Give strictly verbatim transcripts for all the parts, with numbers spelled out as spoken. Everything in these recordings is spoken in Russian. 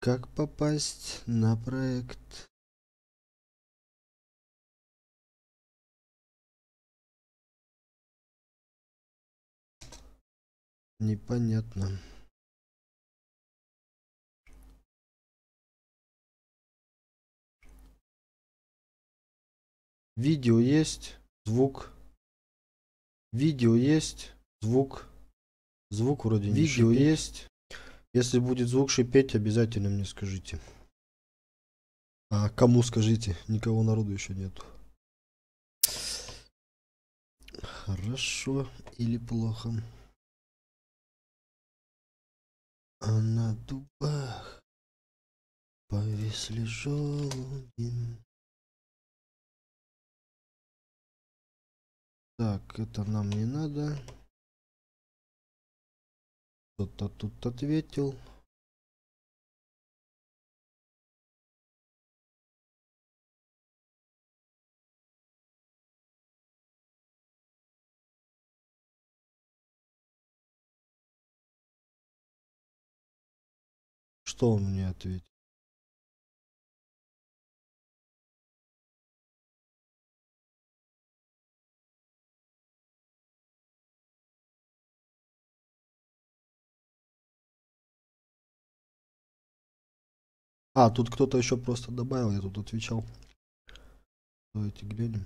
Как попасть на проект? Непонятно. Видео есть, звук. Видео есть, звук. Звук вроде не шипит. Видео есть. Если будет звук шипеть, обязательно мне скажите. А кому скажите? Никого народу еще нету. Хорошо или плохо? А на дубах повисли желуди. Так, это нам не надо. Кто-то тут ответил. Что он мне ответил? А, тут кто-то еще просто добавил, я тут отвечал. Давайте глянем.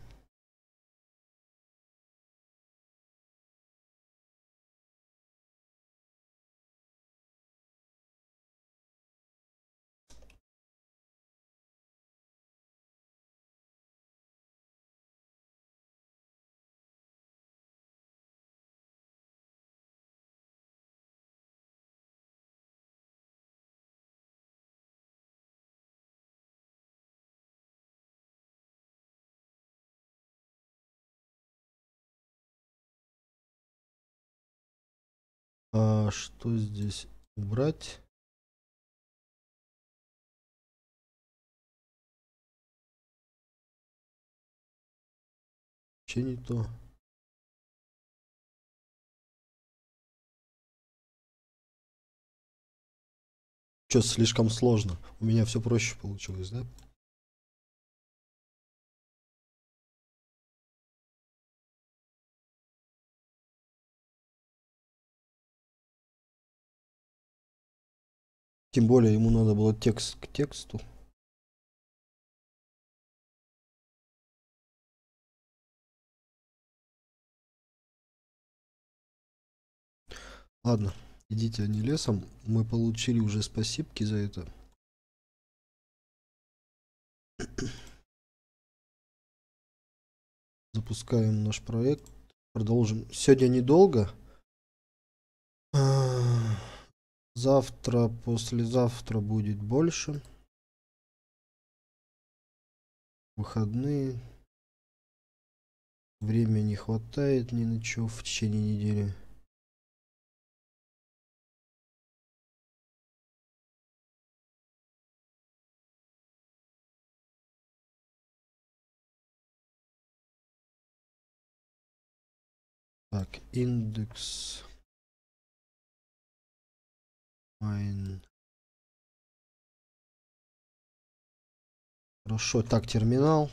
А что здесь убрать? Че не то? Че, слишком сложно? У меня все проще получилось, да? Тем более ему надо было текст к тексту. Ладно, идите они лесом. Мы получили уже спасибки за это. Запускаем наш проект. Продолжим. Сегодня недолго. Завтра, послезавтра будет больше. Выходные. Времени не хватает ни на что в течение недели. Так, индекс. Майн. Хорошо, так, терминал.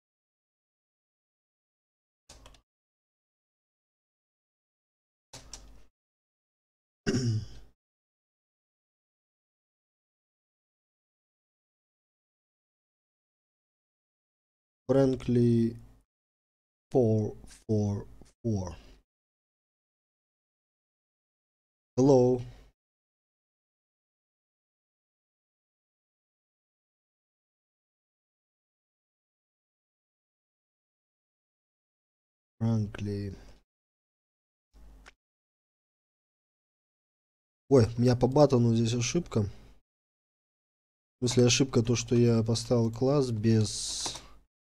Frankly four four four. Hello. Frankly. Ой, у меня по баттону здесь ошибка. В смысле ошибка то, что я поставил класс без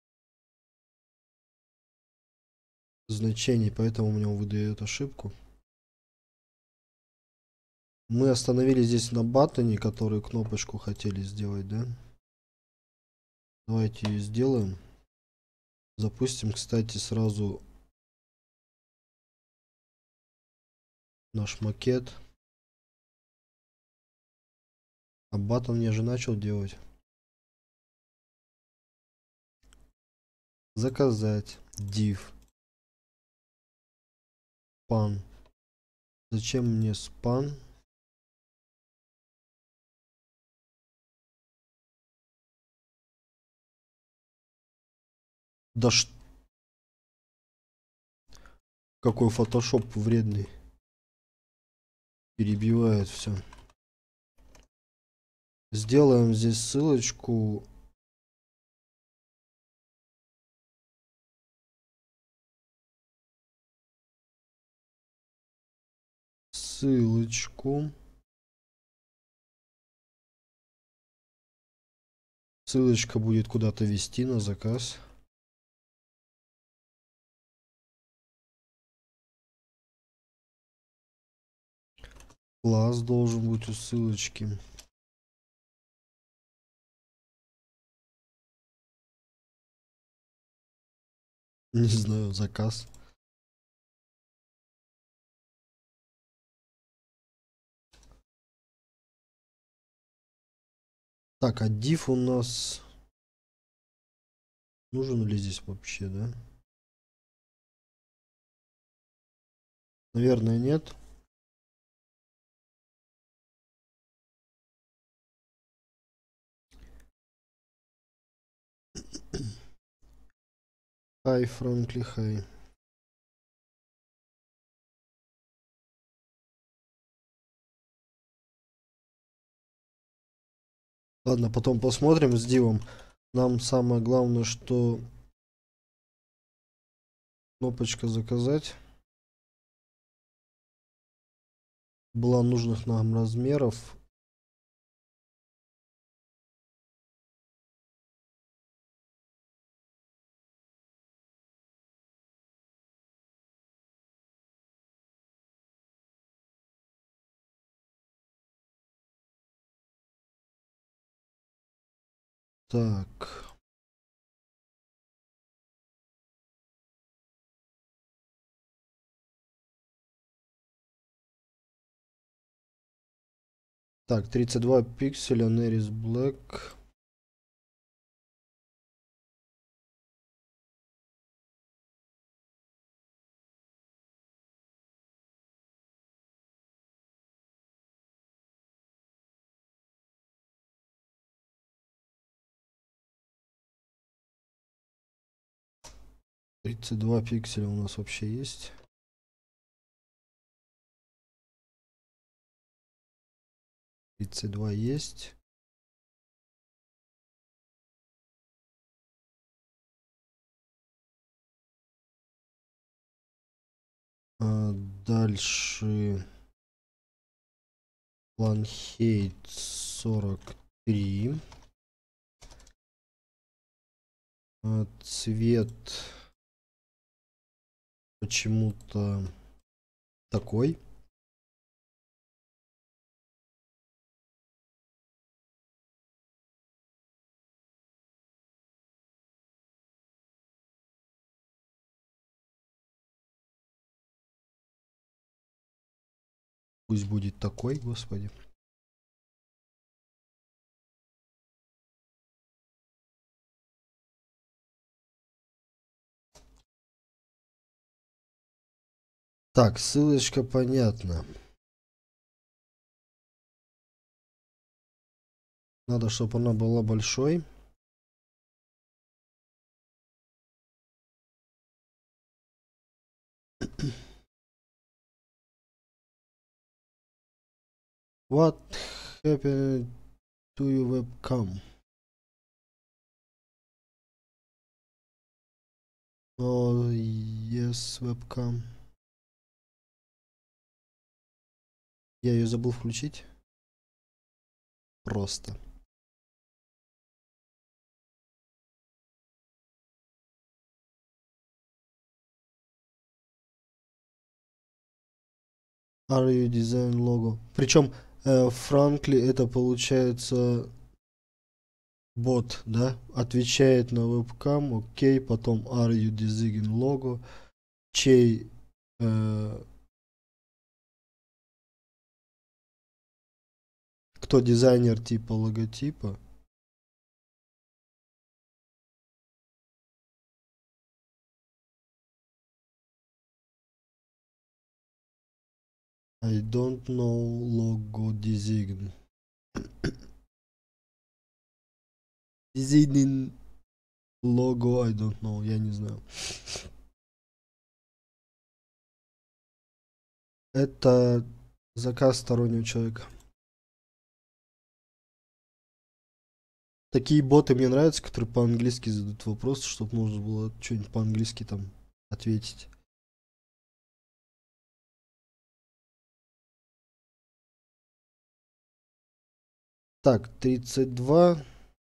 значений, поэтому мне он выдает ошибку. Мы остановились здесь на баттоне, который кнопочку хотели сделать, да? Давайте ее сделаем. Запустим, кстати, сразу наш макет. А батон я же начал делать. Заказать div span. Зачем мне span? Да ш... Какой фотошоп вредный. Перебивает все. Сделаем здесь ссылочку. Ссылочку. Ссылочка будет куда-то вести на заказ. Класс должен быть у ссылочки. Не знаю, заказ. Так, а div у нас нужен ли здесь вообще, да? Наверное, нет. Hi, Frankly, hi. Ладно, потом посмотрим с дивом. Нам самое главное, что кнопочка заказать была нужных нам размеров. Так. Так, тридцать два пикселя, Neris Black. тридцать два пикселя у нас вообще есть. тридцать два есть. А дальше Lanhate сорок три. А цвет почему-то такой. Пусть будет такой, господи. Так, ссылочка понятна. Надо, чтобы она была большой. What happened to your webcam? Oh, yes, webcam. Я ее забыл включить. Просто. Are you design logo? Причем, э, Frankly, это получается бот, да? Отвечает на вебкам, окей, потом are you design logo, чей э, Кто дизайнер типа логотипа? I don't know logo design. Designing logo I don't know, я не знаю. Это заказ стороннего человека. Такие боты мне нравятся, которые по-английски задают вопросы, чтобы можно было что-нибудь по-английски там ответить. Так, тридцать два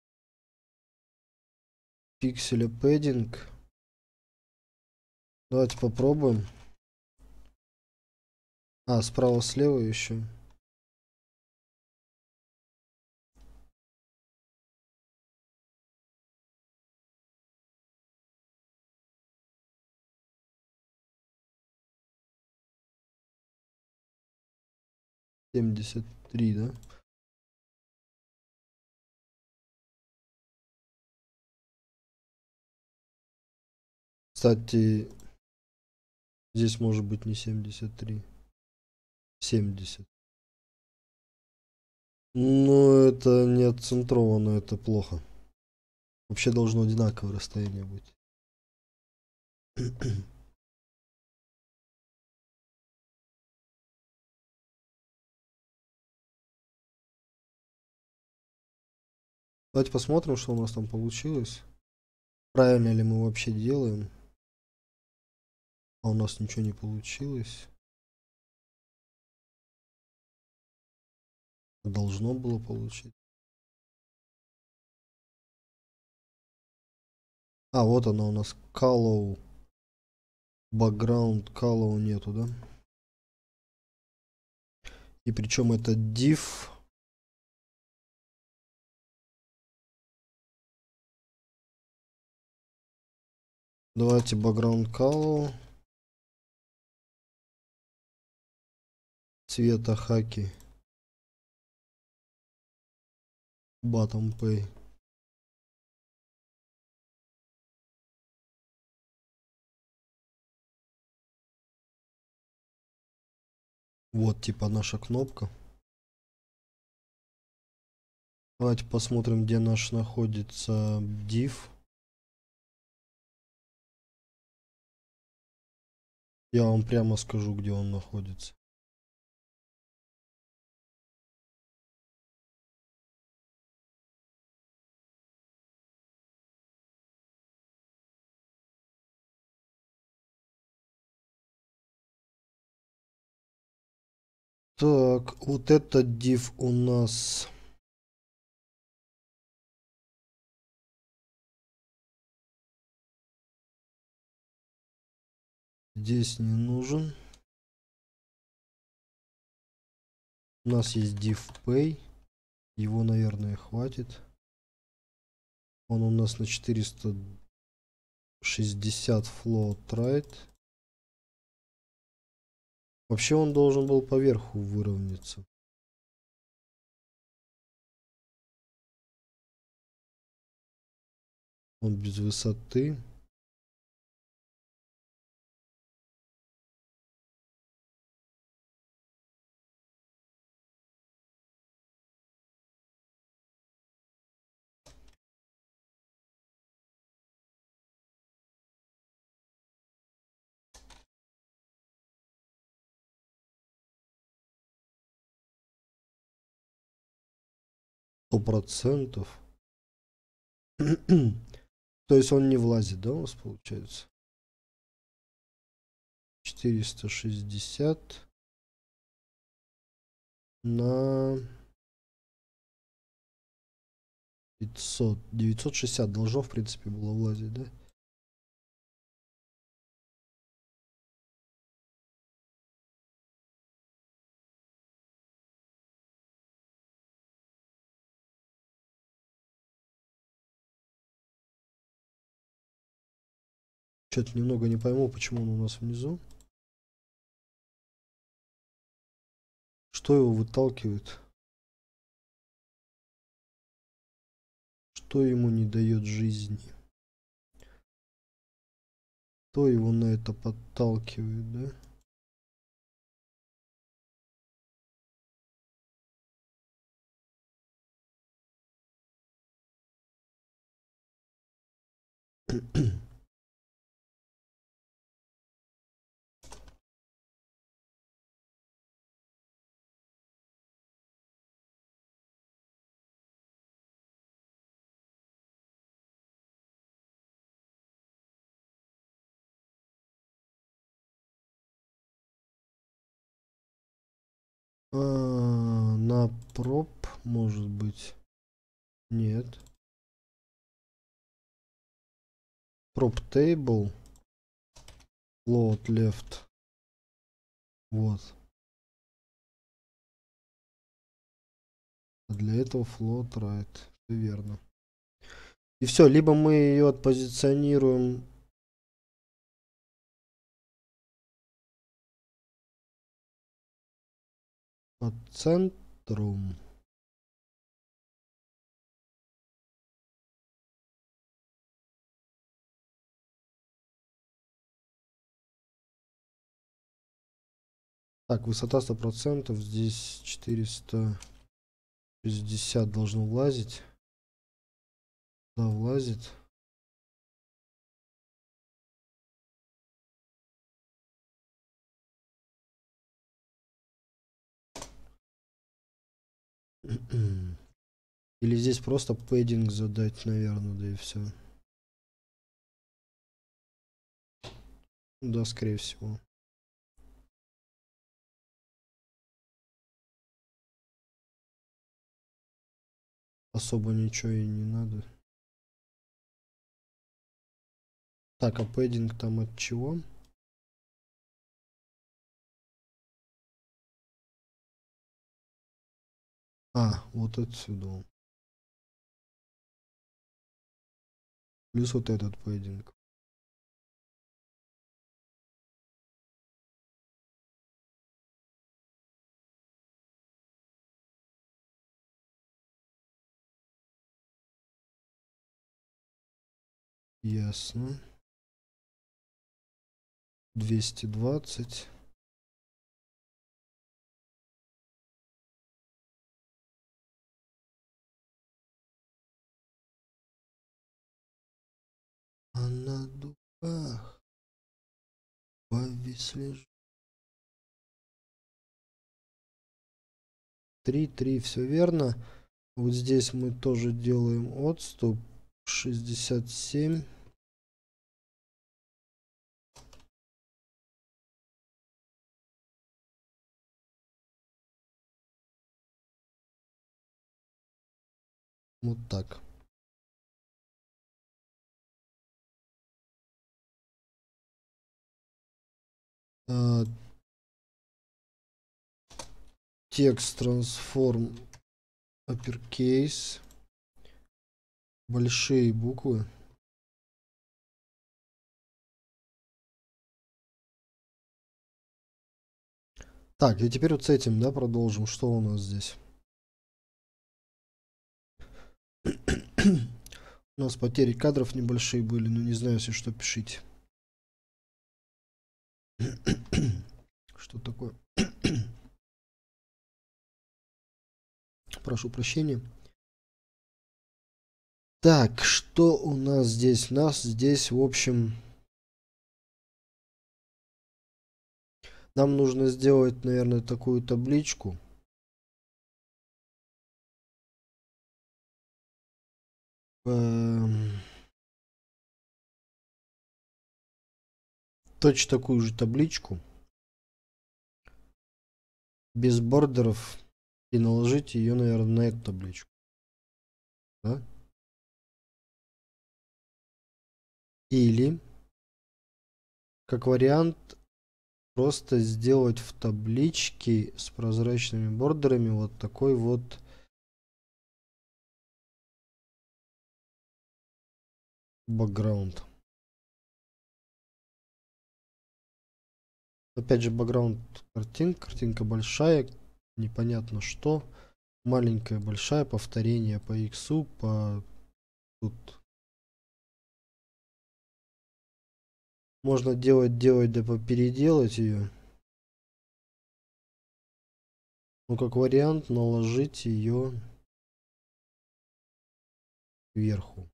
пикселя пэддинг. Давайте попробуем. А, справа-слева еще. семьдесят три, да? Кстати, здесь может быть не семьдесят три. семьдесят. Но это не отцентровано, это плохо. Вообще должно одинаковое расстояние быть. Давайте посмотрим, что у нас там получилось. Правильно ли мы вообще делаем. А у нас ничего не получилось. Должно было получить. А, вот она у нас. Color. Background color нету, да? И причем это div. Давайте background color. Цвета хаки. Bottom pay. Вот типа наша кнопка. Давайте посмотрим, где наш находится div. Я вам прямо скажу, где он находится. Так, вот этот div у нас... Здесь не нужен. У нас есть div pay. Его, наверное, хватит. Он у нас на четыреста шестьдесят float right. Вообще он должен был поверху выровняться. Он без высоты. Сто процентов. То есть он не влазит, да, у нас получается? четыреста шестьдесят на пятьсот. девятьсот шестьдесят должно, в принципе, было влазить, да? Что-то немного не пойму, почему он у нас внизу. Что его выталкивает? Что ему не дает жизни? Кто его на это подталкивает, да? А, на проб, может быть. Нет. Prop table. Load left. Вот. А для этого float right. Все верно. И все, либо мы ее отпозиционируем по центру. Так, высота сто процентов. Здесь четыреста шестьдесят должно влазить. Да, влазит. Или здесь просто пэддинг задать, наверное, да и все. Да, скорее всего. Особо ничего и не надо. Так, а пэддинг там от чего? А, вот отсюда. Плюс вот этот пэддинг. Ясно. двести двадцать. А на дубах повисли. три, три, все верно. Вот здесь мы тоже делаем отступ. шестьдесят семь. Вот так. А, текст transform uppercase. Большие буквы. Так, и теперь вот с этим, да, продолжим. Что у нас здесь? У нас потери кадров небольшие были, но не знаю, если что, пишите. Что такое? Прошу прощения. Так, что у нас здесь? У нас здесь, в общем, нам нужно сделать, наверное, такую табличку. Эм... Точно такую же табличку. Без бордеров. И наложить ее, наверное, на эту табличку. Да? Или, как вариант, просто сделать в табличке с прозрачными бордерами вот такой вот бэкграунд. Опять же, бэкграунд картинка, картинка большая, непонятно что, маленькая, большая, повторение по иксу, по Тут можно делать, делать, да переделать ее. Ну, как вариант, наложить ее сверху.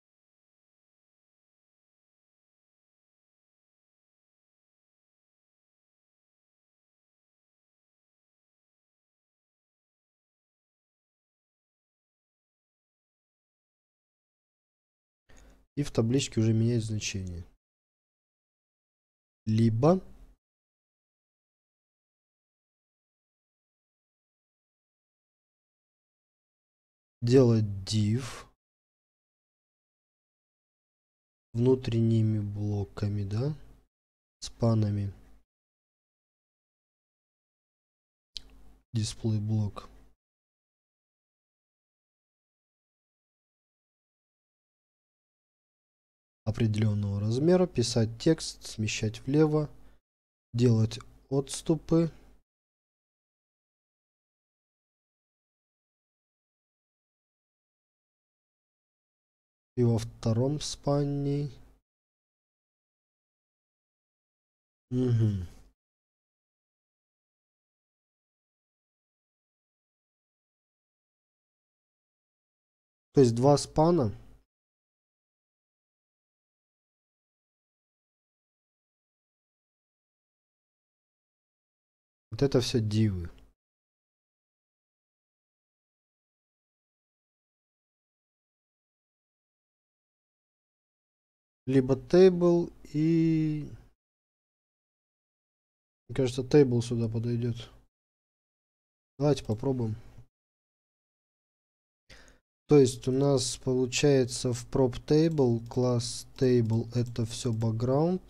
И в табличке уже менять значение. Либо делать div внутренними блоками, да, спанами. Display блок. Определенного размера, писать текст, смещать влево, делать отступы. И во втором спане. Угу. То есть два спана. Вот это все дивы. Либо table и... Мне кажется, table сюда подойдет. Давайте попробуем. То есть у нас получается в prop table, класс table это все background.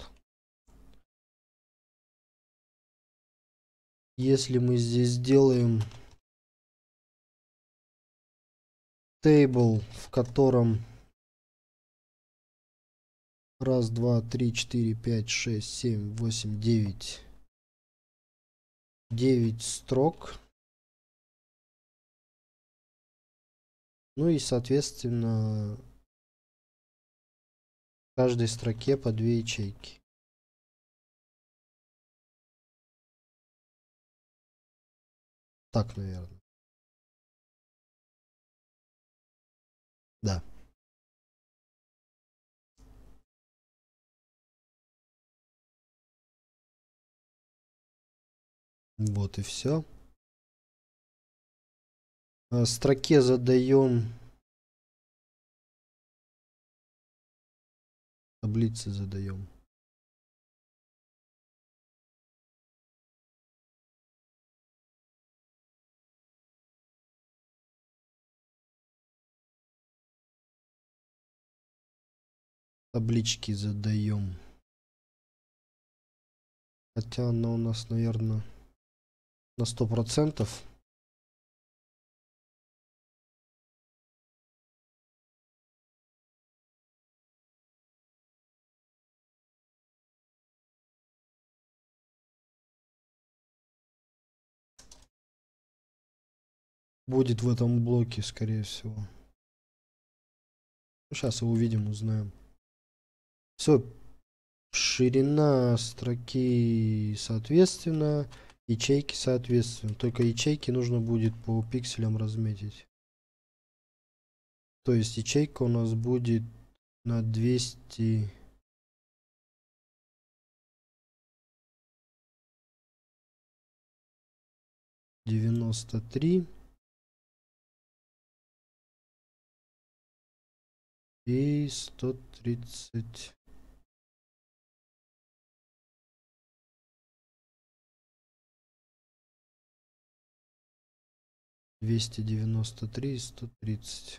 Если мы здесь сделаем table, в котором раз, два, три, четыре, пять, шесть, семь, восемь, девять, девять строк. Ну и соответственно в каждой строке по две ячейки. Так, наверное. Да. Вот и все. А строке задаем, таблицы задаем. Таблички задаем. Хотя она у нас, наверное, на сто процентов. Будет в этом блоке, скорее всего. Сейчас увидим, узнаем. Все. Ширина строки соответственно. Ячейки соответственно. Только ячейки нужно будет по пикселям разметить. То есть ячейка у нас будет на двести... девяносто три. И сто тридцать. двести девяносто три и сто тридцать.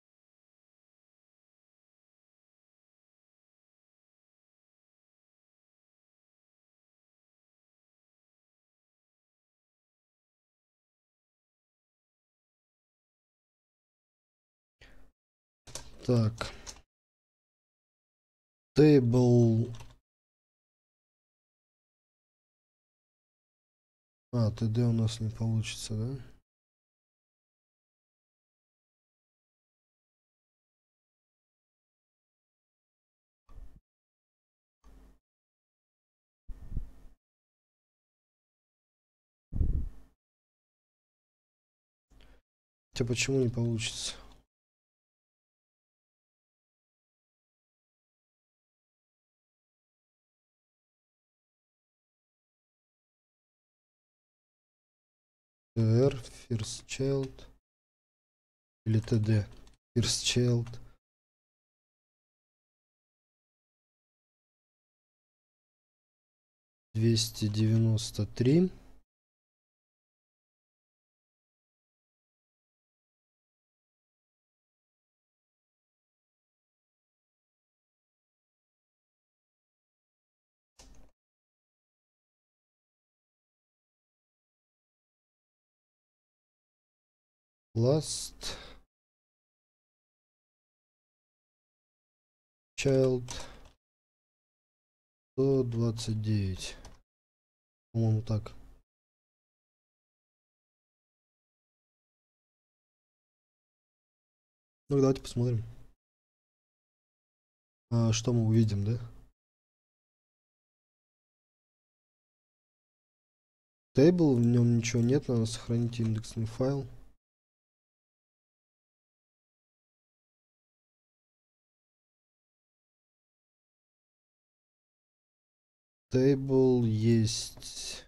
Так. Table. А, td у нас не получится, да? Хотя почему не получится? tr first child или td first child. двести девяносто три. Last child сто двадцать девять. По-моему, так. Ну, давайте посмотрим. А, что мы увидим, да? Table, в нем ничего нет, надо сохранить индексный файл. Table есть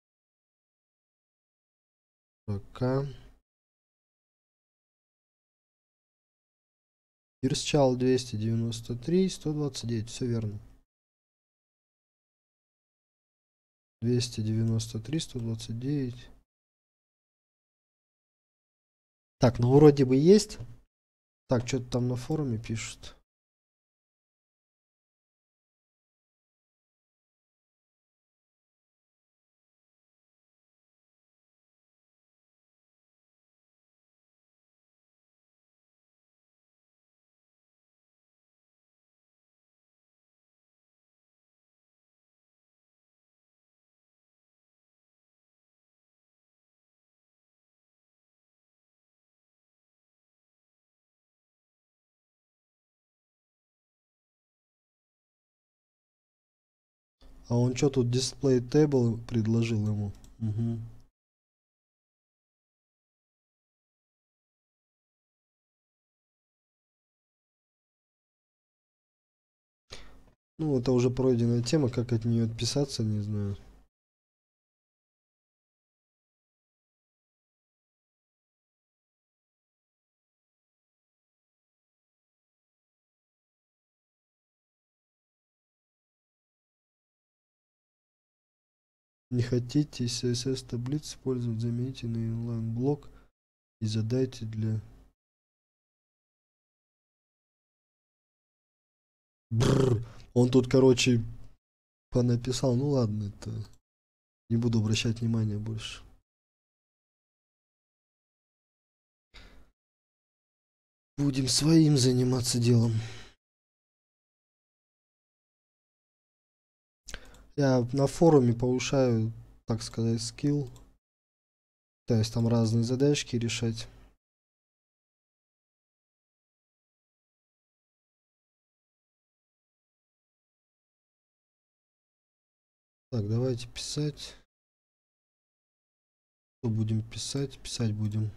пока. First child двести девяносто три, сто двадцать девять, все верно. двести девяносто три, сто двадцать девять. Так, ну вроде бы есть. Так, что-то там на форуме пишут. А он что тут display table предложил ему? Угу. Ну, это уже пройденная тема, как от нее отписаться, не знаю. Не хотите си эс эс таблиц использовать, замените на inline блок и задайте для... Бррр. Он тут, короче, понаписал. Ну ладно, это... Не буду обращать внимания больше. Будем своим заниматься делом. Я на форуме повышаю, так сказать, скилл. То есть там разные задачки решать. Так, давайте писать. Что будем писать? Писать будем.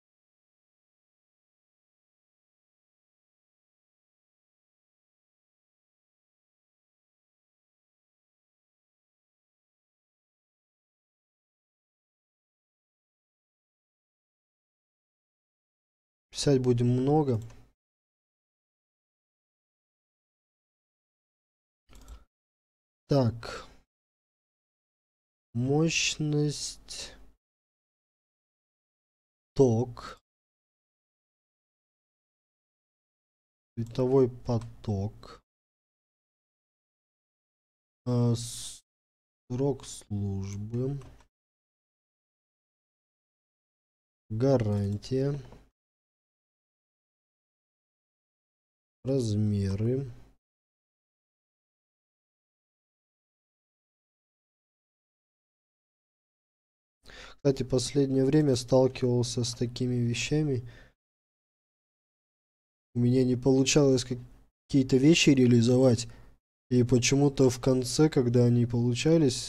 Писать будем много. Так. Мощность. Ток. Световой поток. А, срок службы. Гарантия. Размеры. Кстати, последнее время сталкивался с такими вещами. У меня не получалось какие-то вещи реализовать. И почему-то в конце, когда они получались,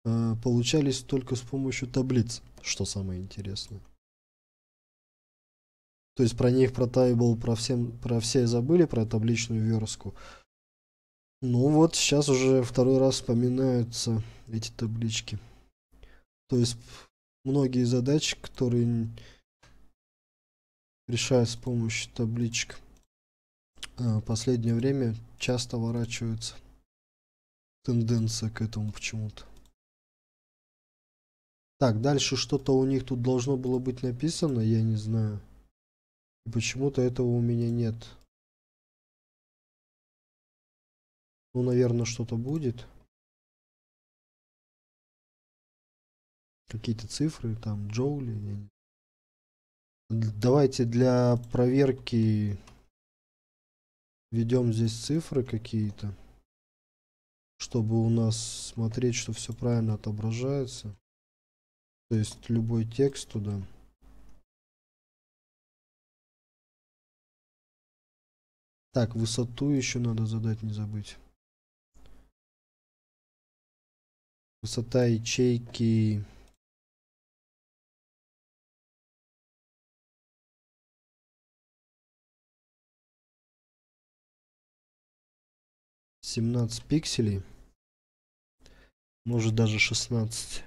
получались только с помощью таблиц, что самое интересное. То есть про них, про Table, про, всем, про все забыли, про табличную верстку. Ну вот, сейчас уже второй раз вспоминаются эти таблички. То есть многие задачи, которые решают с помощью табличек, в последнее время часто ворачиваются. Тенденция к этому почему-то. Так, дальше что-то у них тут должно было быть написано, я не знаю. И почему-то этого у меня нет. Ну, наверное, что-то будет. Какие-то цифры, там, джоули. я не- Давайте для проверки введем здесь цифры какие-то, чтобы у нас смотреть, что все правильно отображается. То есть любой текст туда. Так, высоту еще надо задать, не забыть. Высота ячейки. семнадцать пикселей. Может даже шестнадцать.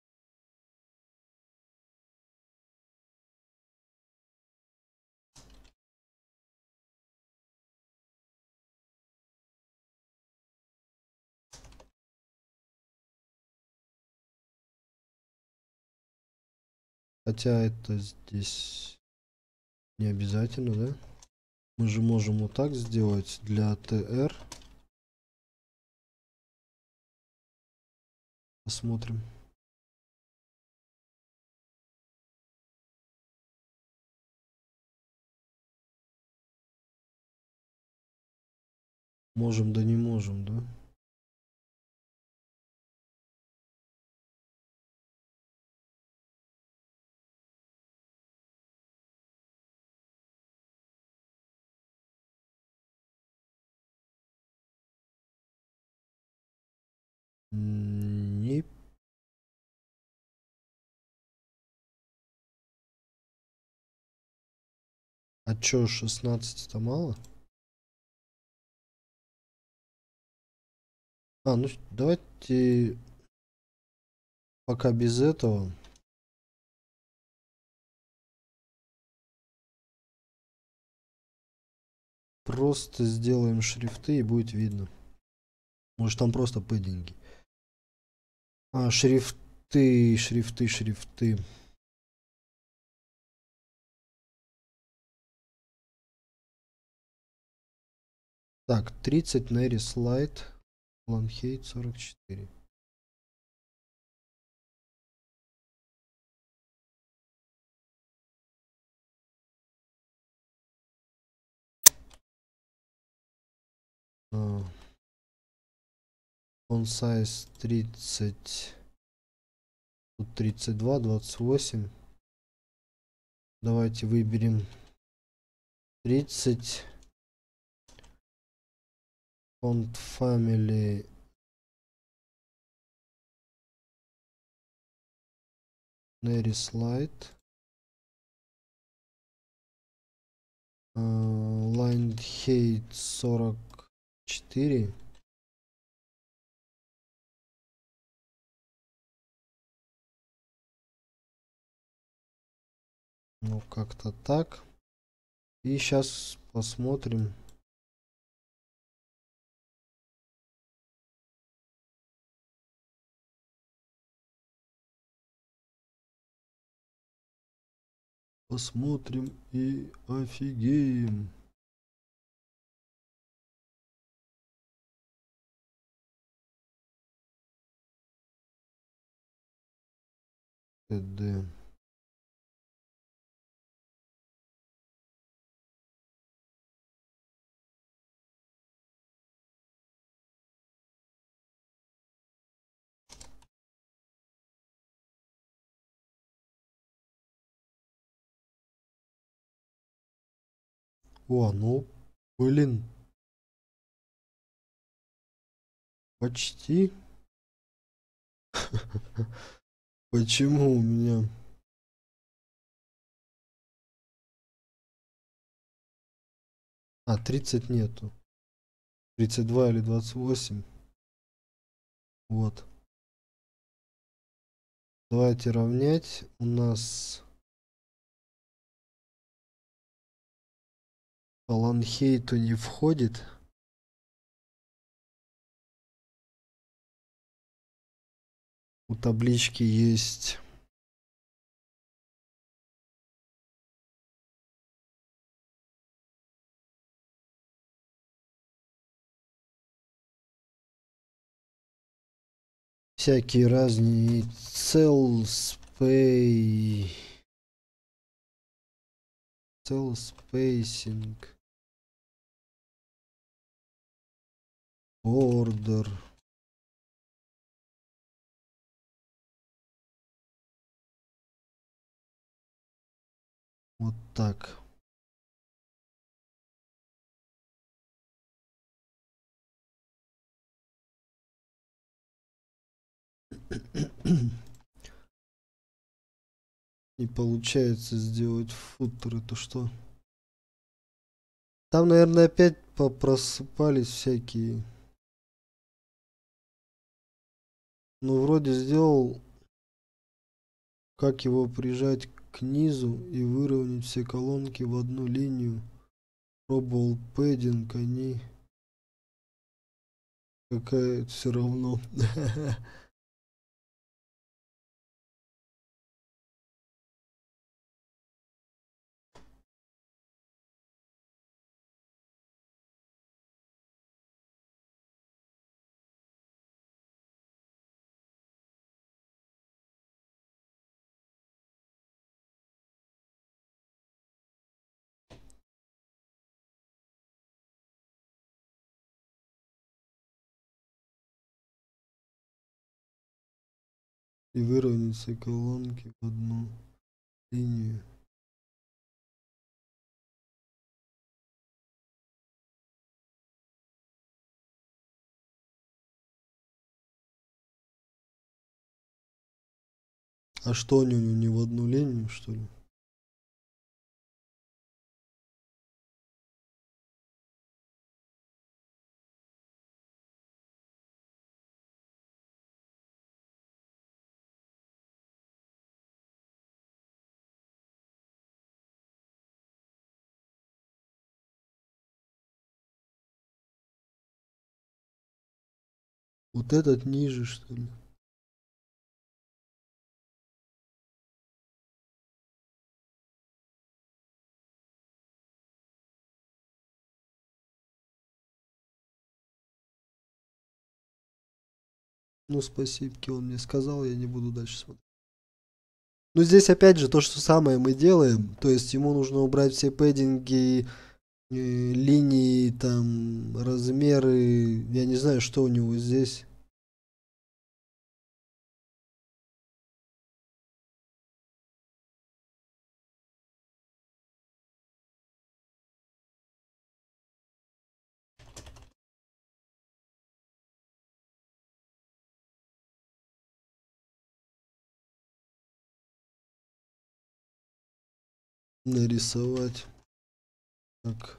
Хотя это здесь не обязательно, да? Мы же можем вот так сделать для тэ-эр. Посмотрим. Можем, да не можем, да? Не. А чё, шестнадцать это мало? А, ну давайте пока без этого. Просто сделаем шрифты и будет видно. Может там просто пэддинги. А, шрифты, шрифты, шрифты. Так, тридцать Neri Slide. Lanhate сорок четыре. А, font size тридцать. Тут тридцать два, двадцать восемь. Давайте выберем тридцать. Font family. Neri Slide. Uh, Lanhate сорок четыре. Ну, как-то так. И сейчас посмотрим. Посмотрим и офигеем. ТД. О, ну, блин. Почти. Почему у меня А, тридцать нету. тридцать два или двадцать восемь. Вот. Давайте равнять. У нас Фаланхейту не входит. У таблички есть всякие разные cell spay, cell spacing, order. Вот так. Не получается сделать футер. Это что? Там, наверное, опять попросыпались всякие. Ну, вроде сделал, как его прижать к низу и выровнять все колонки в одну линию. Пробовал пэддинг, они какая все равно. И выровнять все колонки в одну линию. А что они у него не в одну линию, что ли? Вот этот ниже, что ли? Ну, спасибо, он мне сказал, я не буду дальше смотреть. Ну, здесь опять же то, что самое мы делаем. То есть ему нужно убрать все пэддинги, э, линии, там, размеры. Я не знаю, что у него здесь. Нарисовать. Как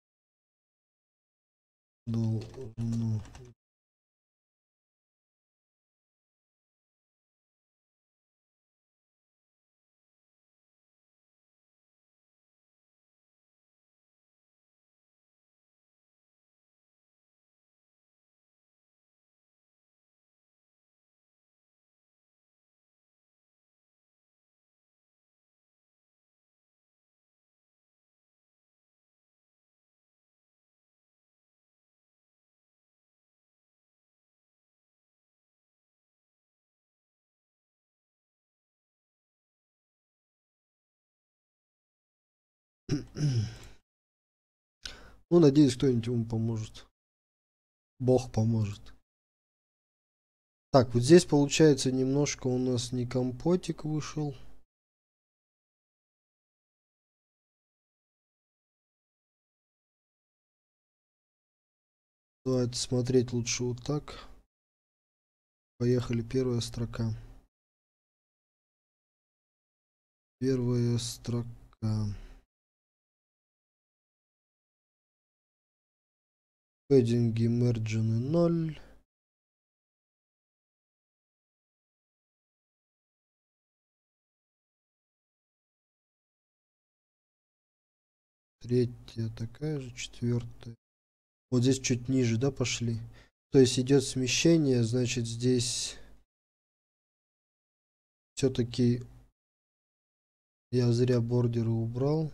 должно. Ну, надеюсь, кто-нибудь ему поможет. Бог поможет. Так, вот здесь получается немножко у нас не компотик вышел. Давайте смотреть лучше вот так. Поехали, первая строка. Первая строка. Пэддинги, мэрджины ноль. Третья такая же, четвертая. Вот здесь чуть ниже, да, пошли. То есть идет смещение, значит здесь все-таки я зря бордеры убрал.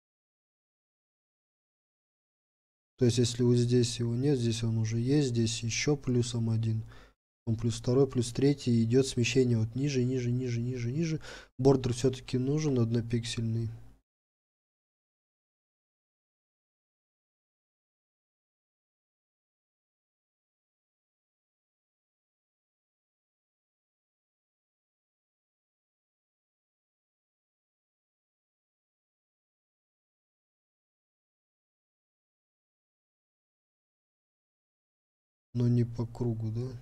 То есть если вот здесь его нет, здесь он уже есть, здесь еще плюсом один. Он плюс второй, плюс третий. Идет смещение вот ниже, ниже, ниже, ниже, ниже. Бордер все-таки нужен однопиксельный. Но не по кругу, да?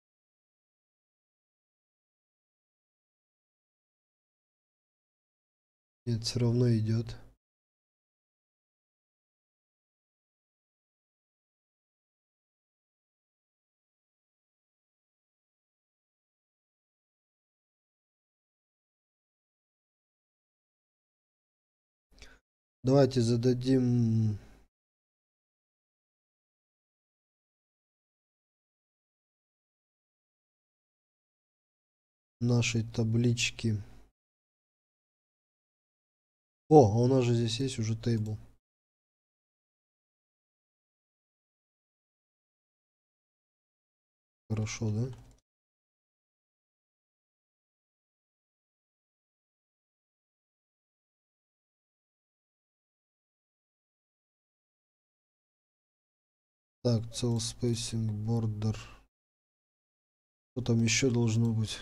Нет, все равно идет. Давайте зададим нашей таблички. О, а у нас же здесь есть уже тейбл. Хорошо, да? Так, cell spacing, border. Что там еще должно быть?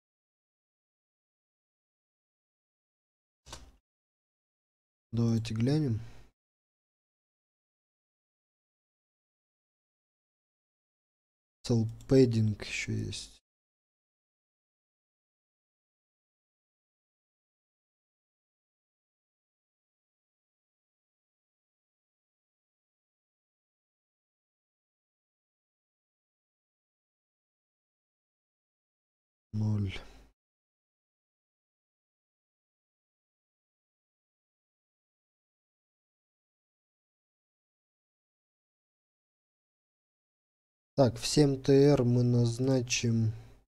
Давайте глянем. Cell padding еще есть. Ноль. Так, в семь тэ эр мы назначим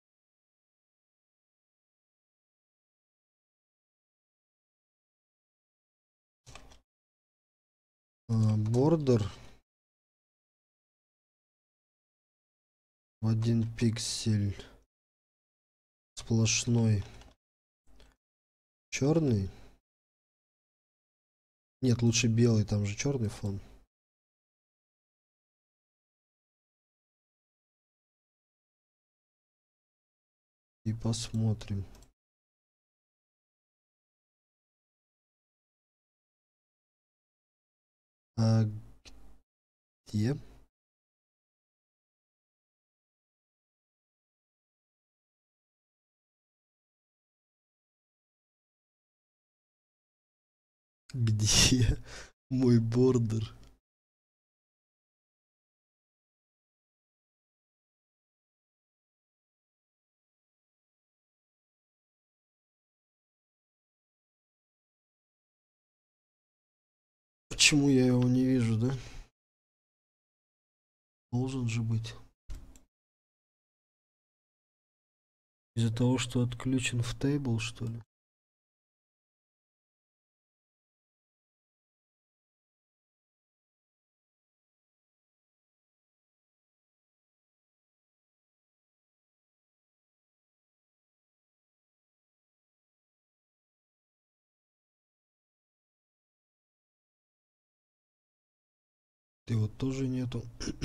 бордер в один пиксель сплошной черный. Нет, лучше белый, там же черный фон. И посмотрим. А где? Где мой бордер? Почему я его не вижу, да? Должен же быть. Из-за того, что отключен в тейбл, что ли? Его тоже нету.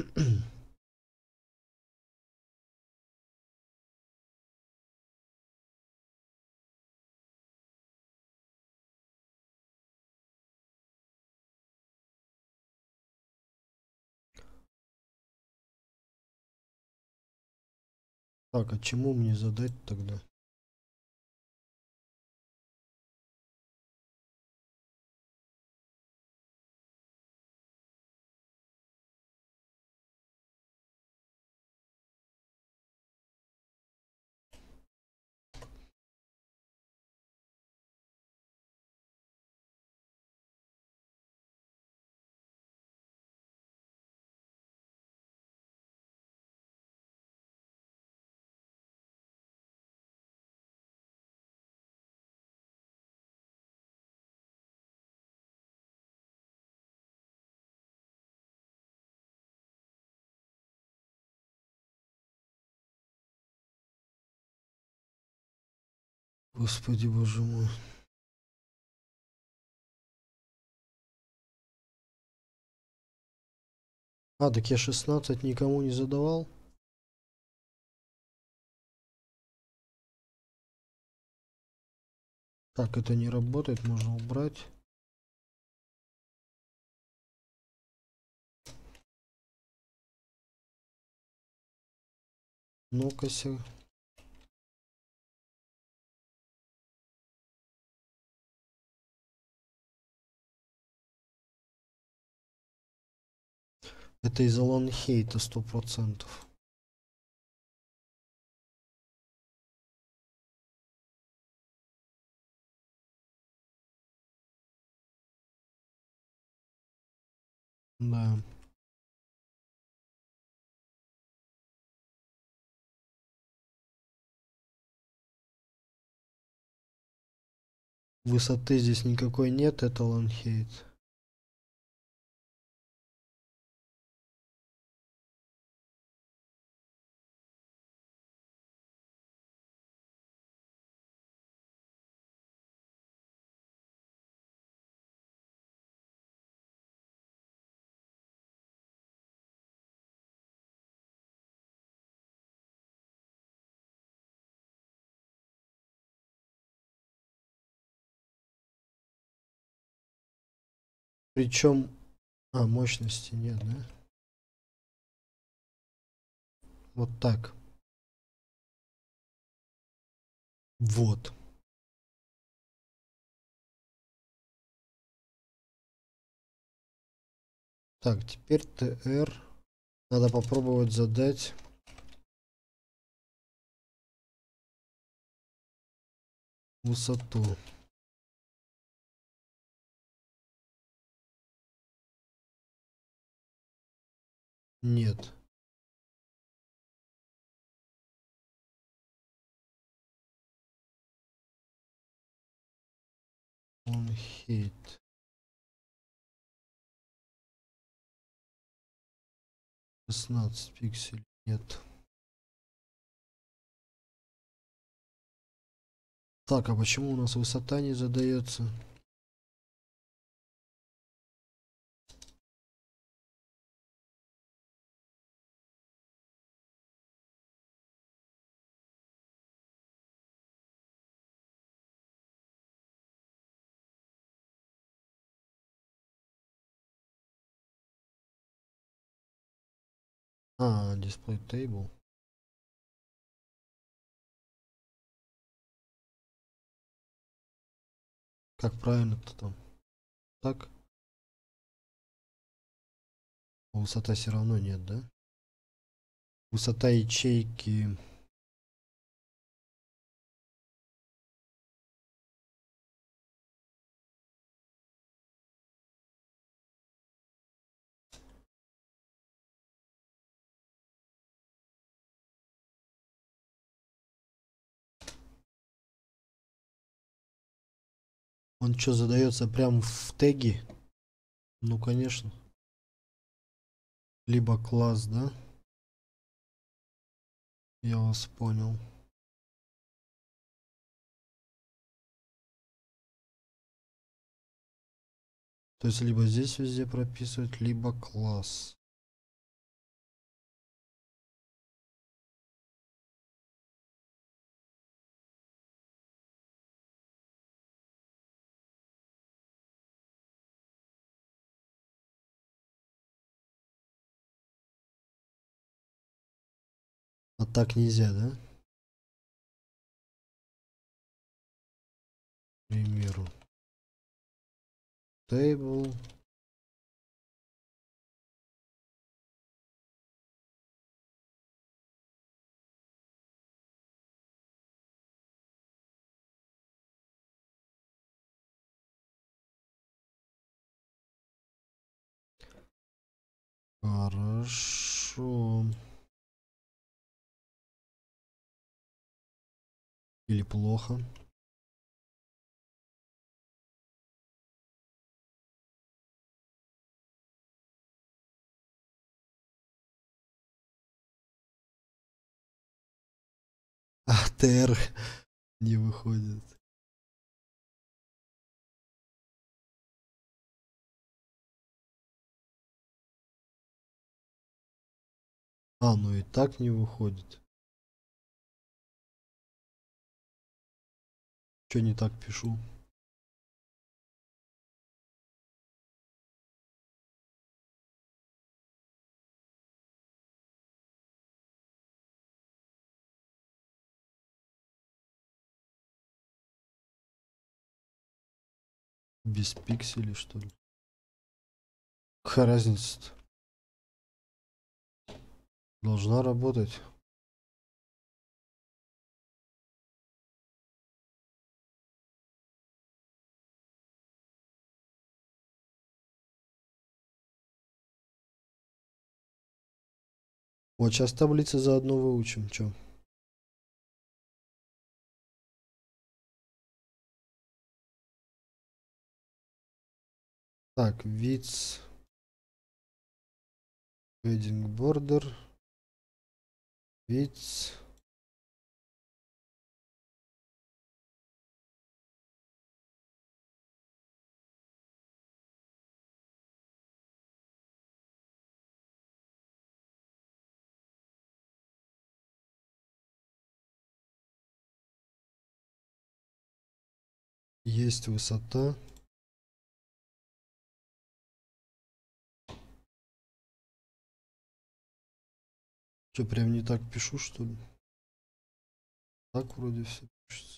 Так, а чему мне задать тогда? Господи, боже мой. А, так я шестнадцать никому не задавал. Так, это не работает, можно убрать. Ну-ка, это из-за лонхейта сто процентов. Да. Высоты здесь никакой нет, это лонхейт. Причем, а, мощности нет, да? Вот так. Вот. Так, теперь ТР. Надо попробовать задать. Высоту. Нет. Он хейт. шестнадцать пикселей. Нет. Так, а почему у нас высота не задается? А, display table. Как правильно-то там? Так? А высота все равно нет, да? Высота ячейки. Он что, задается прям в теги? Ну, конечно. Либо класс, да? Я вас понял. То есть, либо здесь везде прописывать, либо класс. А так нельзя, да? К примеру. Table. Хорошо. Или плохо. А, ТР. Не выходит. А, ну и так не выходит. Что не так пишу? Без пикселей, что ли? Какая разница-то? Должна работать. Вот сейчас таблицы заодно выучим. Чё? Так, width, padding border, width. Есть высота. Что, прям не так пишу, что ли? Так вроде все пишется.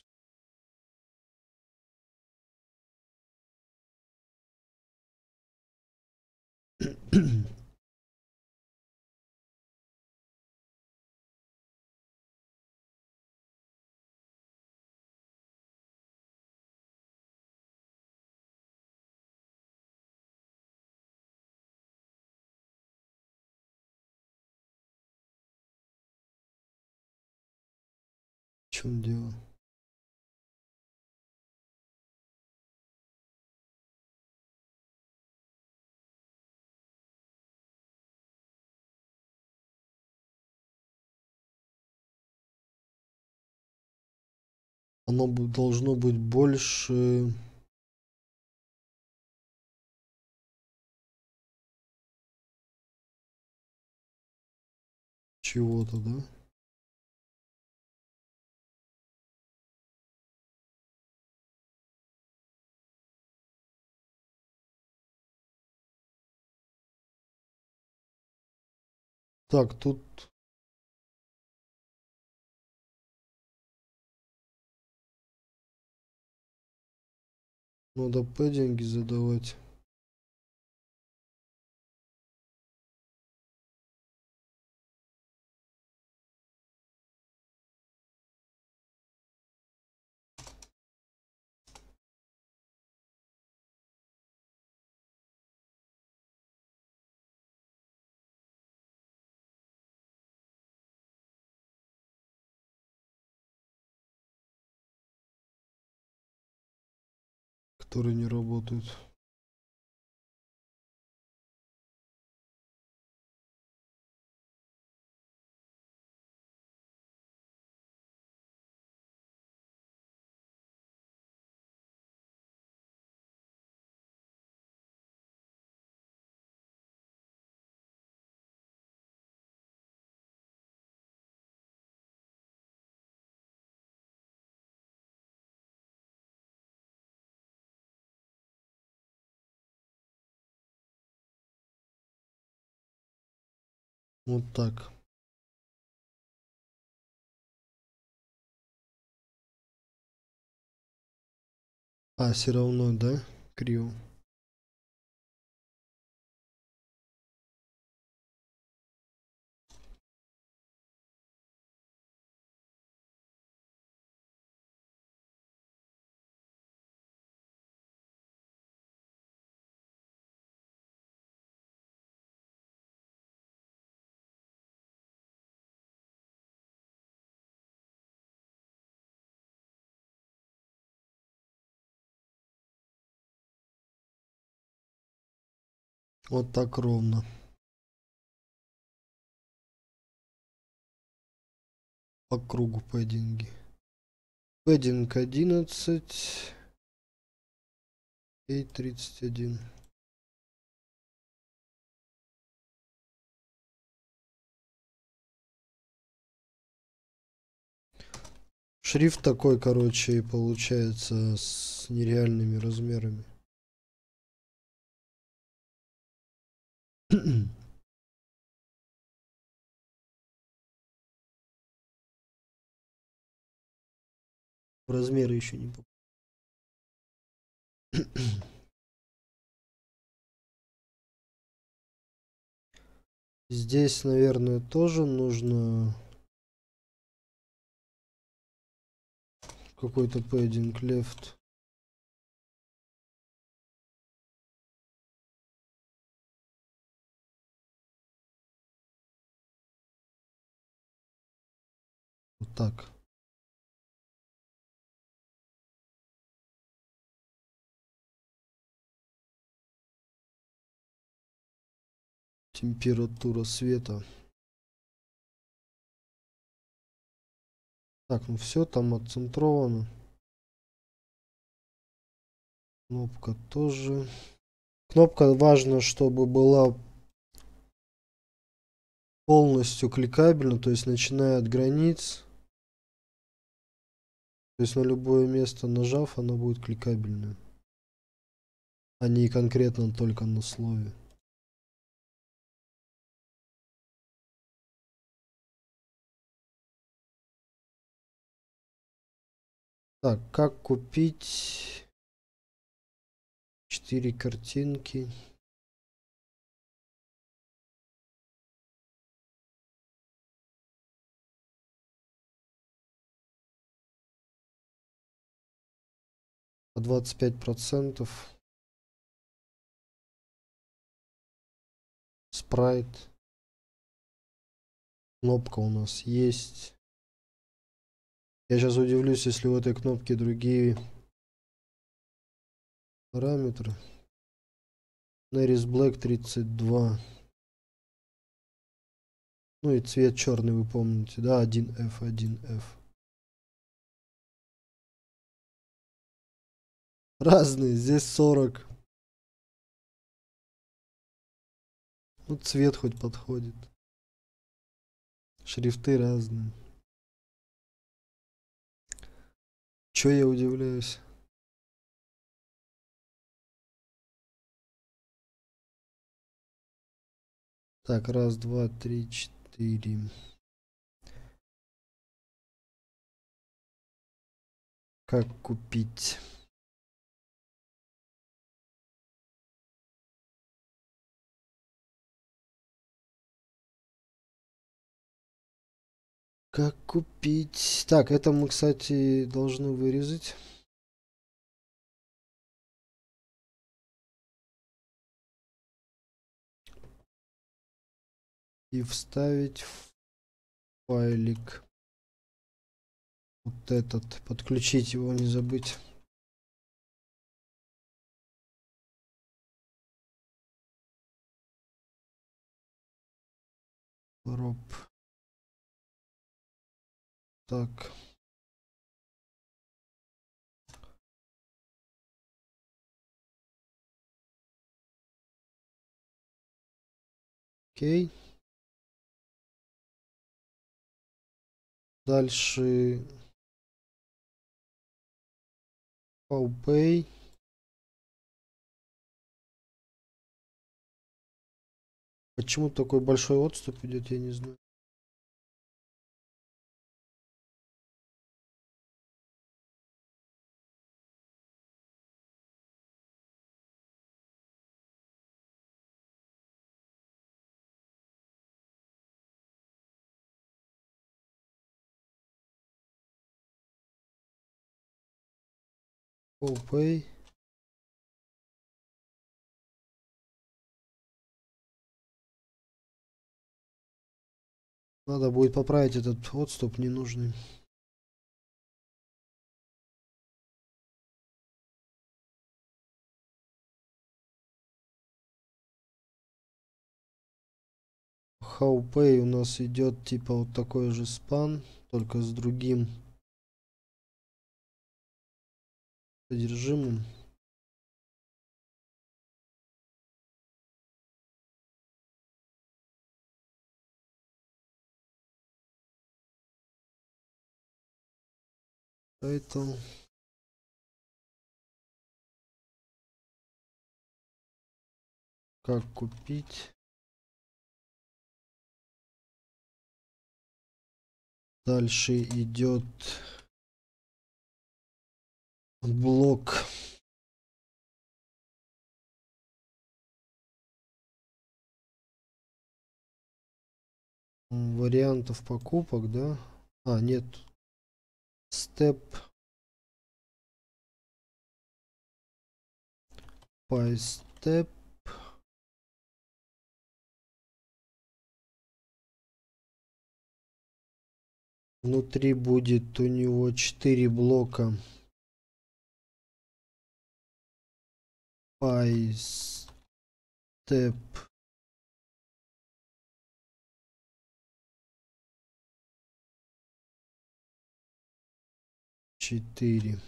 В чем дело? Оно бу- должно быть больше чего-то, да? Так, тут надо пэддинги задавать. Которые не работают. Вот так. А, все равно, да? Криво. Вот так ровно. По кругу пэддинги. Пэддинг одиннадцать. И тридцать один. Шрифт такой, короче, получается с нереальными размерами. Размеры еще не. Здесь, наверное, тоже нужно какой-то пэддинг left. Вот так. Температура света. Так, ну все, там отцентровано. Кнопка тоже. Кнопка важно, чтобы была полностью кликабельна, то есть начиная от границ. То есть на любое место нажав, она будет кликабельная. А не конкретно только на слове. Так, как купить четыре картинки? По двадцать пять процентов. Спрайт. Кнопка у нас есть. Я сейчас удивлюсь, если у этой кнопки другие параметры. Нерис Black тридцать два. Ну и цвет черный, вы помните, да? один эф, один эф. Разные, здесь сорок. Ну цвет хоть подходит. Шрифты разные. Чё я удивляюсь? Так, раз, два, три, четыре. Как купить? Как купить? Так, это мы, кстати, должны вырезать. И вставить в файлик. Вот этот. Подключить его, не забыть. Роб. Так. Окей. Дальше. Pay. Почему такой большой отступ идет, я не знаю. Pay. Надо будет поправить этот отступ ненужный. How pay у нас идет типа вот такой же спан, только с другим содержимым. Title. Как купить. Дальше идет блок. Вариантов покупок, да? А, нет. Step by step. Внутри будет у него четыре блока. By step. четыре.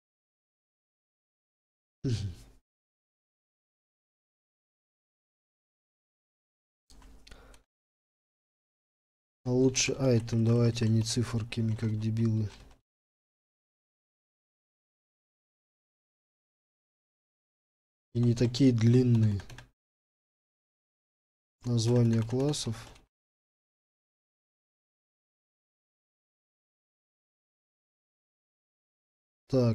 А лучше айтем давайте, а не циферками, как дебилы. И не такие длинные. Названия классов. Так.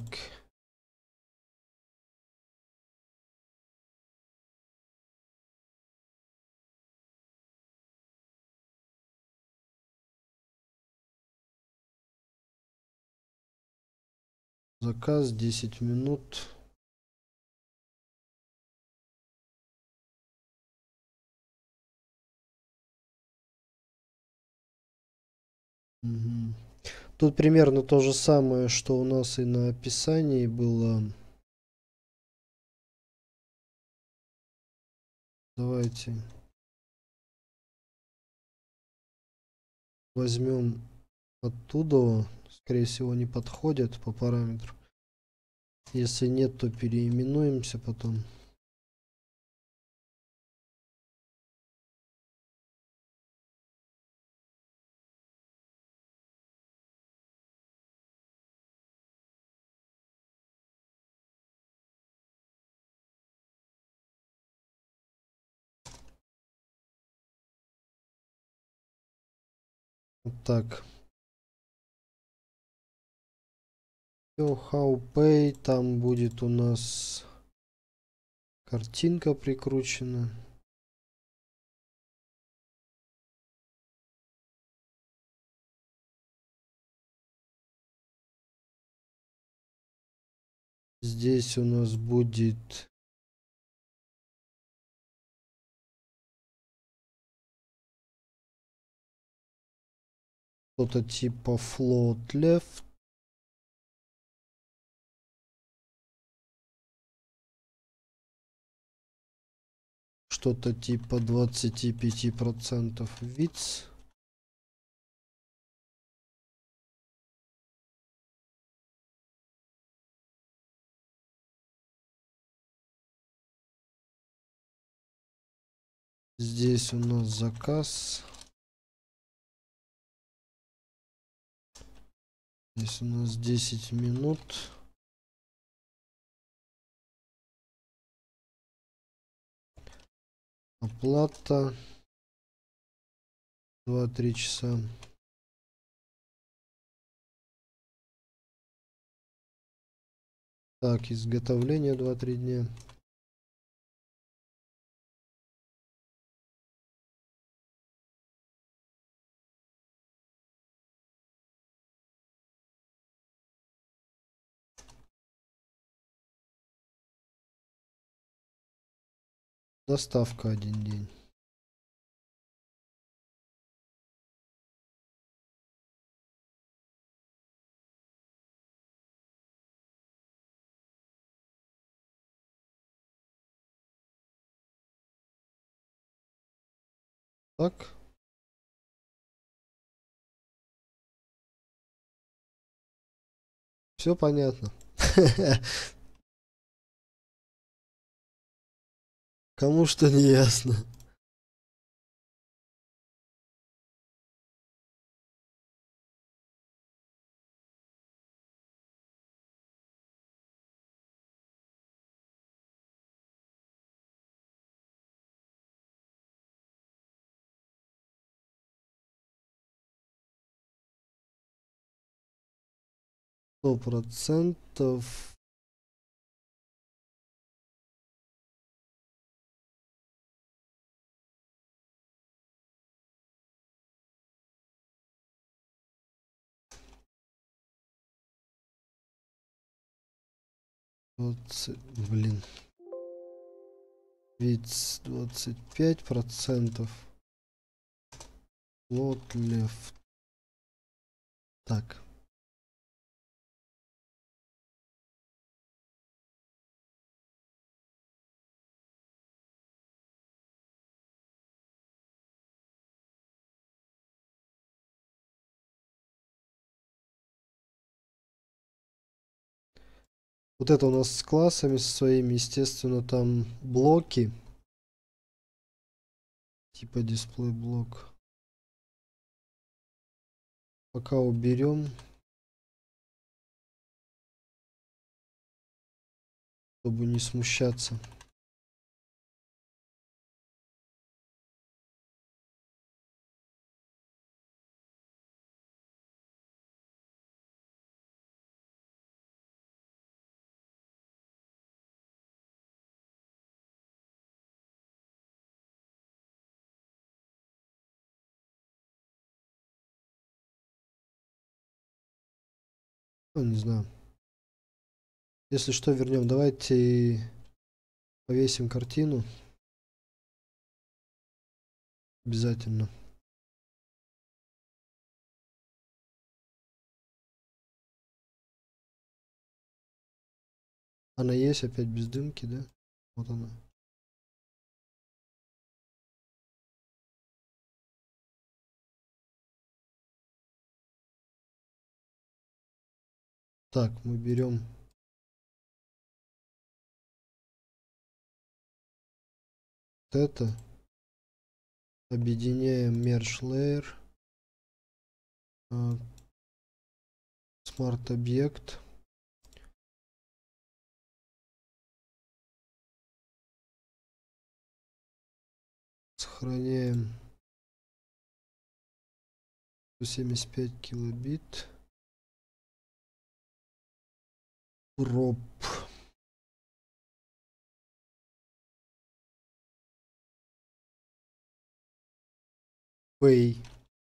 Заказ десять минут. Угу. Тут примерно то же самое, что у нас и на описании было. Давайте возьмем оттуда. Скорее всего, не подходят по параметру. Если нет, то переименуемся потом. Вот так. How pay, там будет у нас картинка прикручена. Здесь у нас будет что-то типа float left. Что-то типа двадцать пять процентов width. Здесь у нас заказ. Здесь у нас десять минут. Оплата. два-три часа. Так, изготовление два-три дня. Доставка один день. Так. Все понятно. Кому что не ясно. Сто процентов. двадцать, блин. Ведь двадцать пять процентов. Лот лев. Так. Вот это у нас с классами со своими, естественно, там блоки. Типа дисплей блок. Пока уберем. Чтобы не смущаться. Ну, не знаю. Если что, вернем. Давайте повесим картину. Обязательно. Она есть опять без дымки, да? Вот она. Так, мы берем вот это. Объединяем Merge Layer. Smart объект. Сохраняем сто семьдесят пять килобит. Проб. Pay.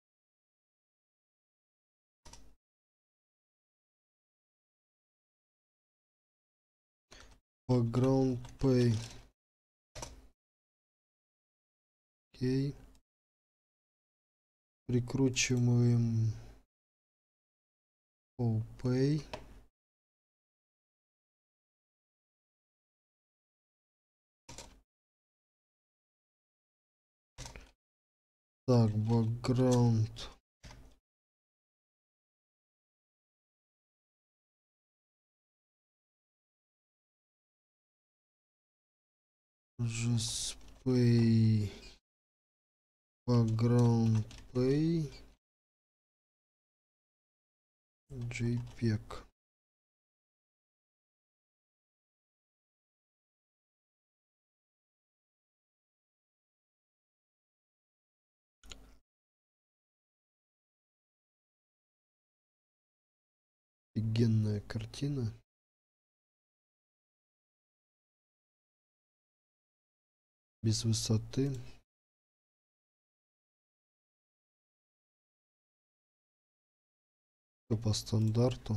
Background Pay. Окей. Прикручиваем Pay. Так, background. Just Pay. Background Pay. JPEG. Офигенная картина. Без высоты. Все по стандарту.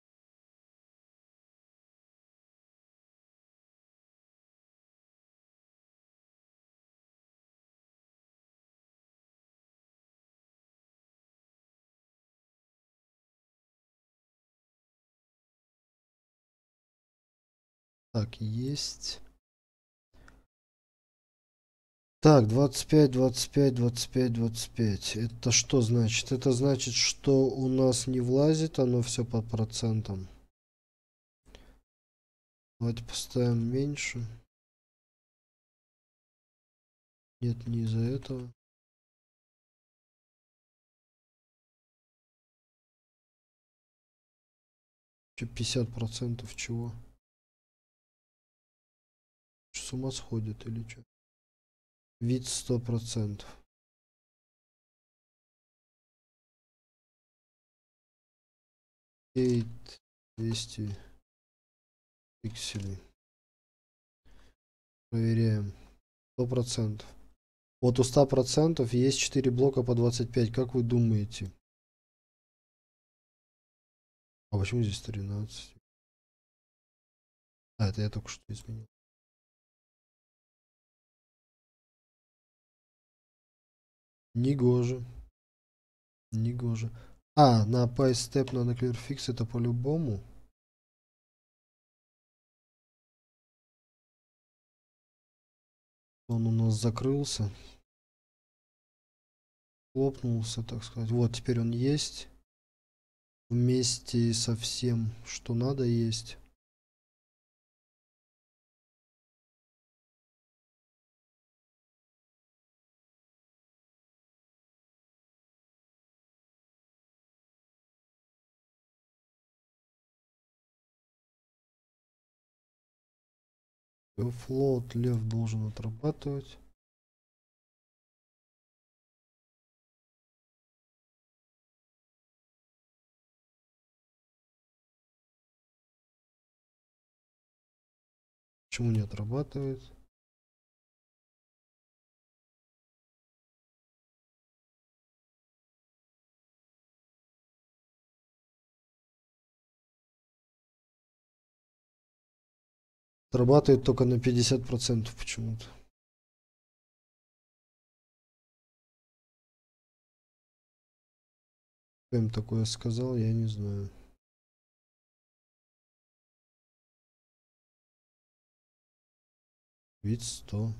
Так, есть. Так, двадцать пять, двадцать пять, двадцать пять, двадцать пять. Это что значит? Это значит, что у нас не влазит, оно все по процентам. Давайте поставим меньше. Нет, не из-за этого. Че, пятьдесят процентов чего? Что, с ума сходит или что? Вид сто процентов. Кейт двести пикселей. Проверяем. Сто процентов. Вот у ста процентов есть четыре блока по двадцать пять. Как вы думаете? А почему здесь тринадцать? А, это я только что изменил. Негоже. Негоже. А, на PyStep надо ClearFix, это по-любому. Он у нас закрылся. Хлопнулся, так сказать. Вот, теперь он есть. Вместе со всем, что надо, есть. Флот лев должен отрабатывать. Почему не отрабатывает? Отрабатывает только на пятьдесят процентов почему-то. Кто им такое сказал, я не знаю. Вид сто.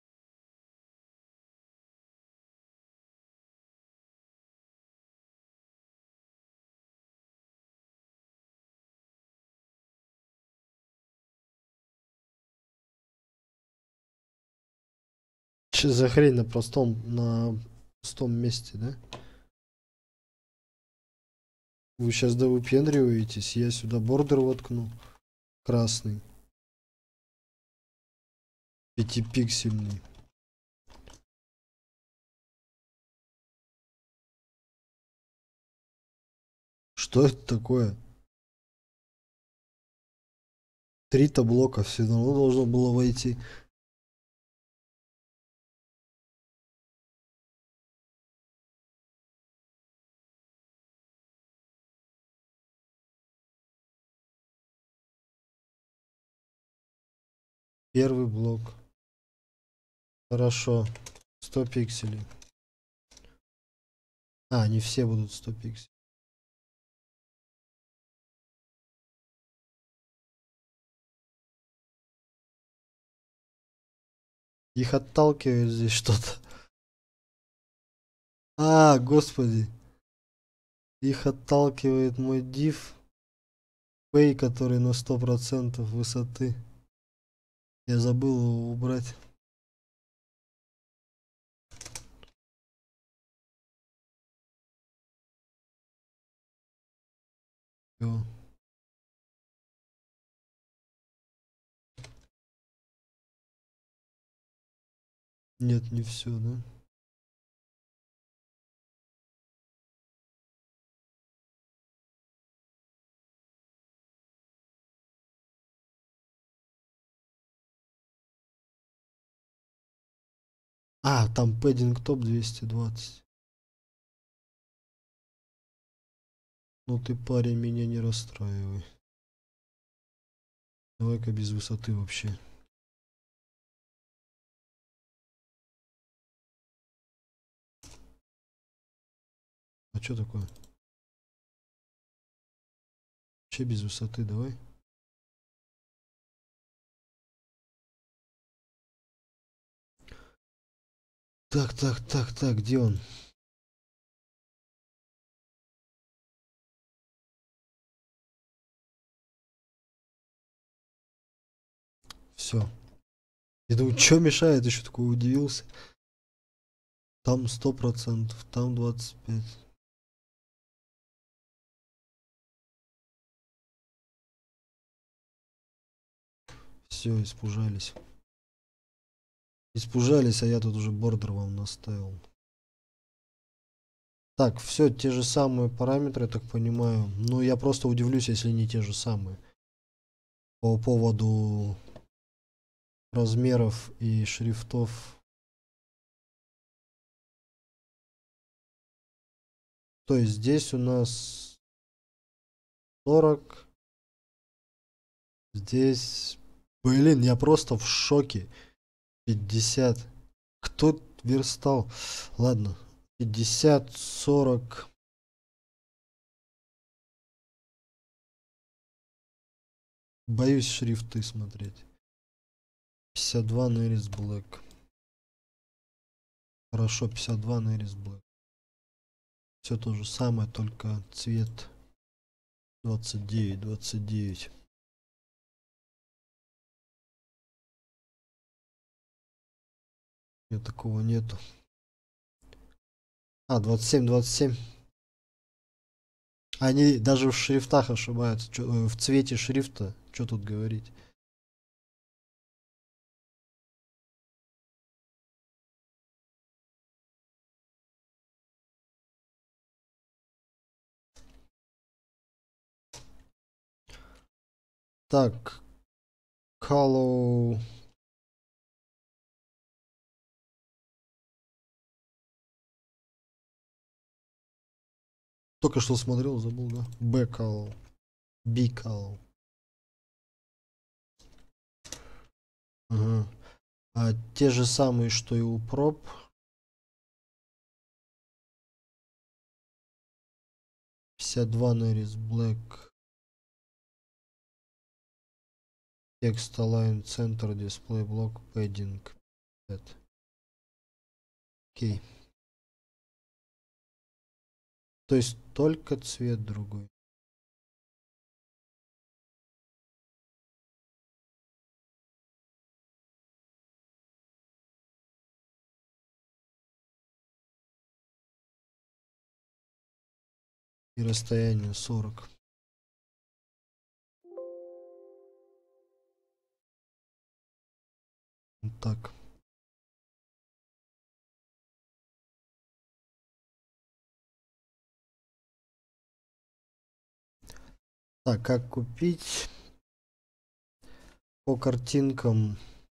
Че за хрень на простом, на пустом месте, да? Вы сейчас да выпендриваетесь, я сюда бордер воткну. Красный. Пятипиксельный. Что это такое? Три-то блока все равно должно было войти. Первый блок. Хорошо. сто пикселей. А, не все будут сто пикселей. Их отталкивает здесь что-то. А, господи. Их отталкивает мой div. Pay, который на сто процентов высоты. Я забыл его убрать. Всё. Нет, не все, да? А, там пэддинг топ двести двадцать. Ну ты, парень, меня не расстраивай. Давай-ка без высоты вообще. А что такое? Вообще без высоты, давай. Так, так, так, так, где он? Все. Я думаю, что мешает, еще такой удивился. Там сто процентов, там двадцать пять. Все, испужались. Испужались, а я тут уже бордер вам наставил. Так, все, те же самые параметры, я так понимаю. Ну, я просто удивлюсь, если не те же самые. По поводу размеров и шрифтов. То есть здесь у нас сорок. Здесь... Блин, я просто в шоке. пятьдесят. Кто верстал? Ладно. пятьдесят, сорок. Боюсь шрифты смотреть. пятьдесят два Нерис Black. Хорошо, пятьдесят два Нерис Black. Все то же самое, только цвет двадцать девять, двадцать девять. Нет, такого нету. А, двадцать семь, двадцать семь. Они даже в шрифтах ошибаются. Чё, э, в цвете шрифта. Что тут говорить? Так. Color. Только что смотрел, забыл, да? B color. B color. Ага. А те же самые, что и у проб. пятьдесят два Нерис Black. Text Align Center Display Block Padding. Окей. То есть только цвет другой. И расстояние сорок. Вот так. Так, как купить? По картинкам.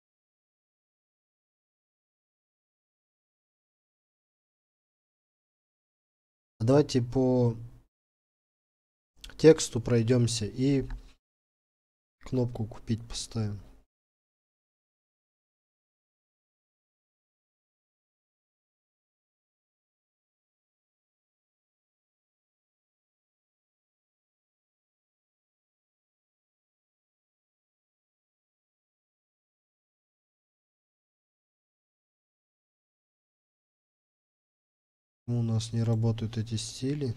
Давайте по тексту пройдемся и кнопку купить поставим. У нас не работают эти стили.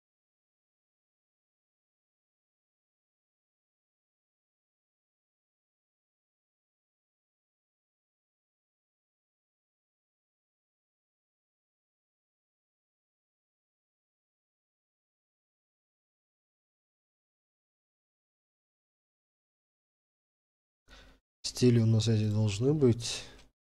Стили у нас эти должны быть.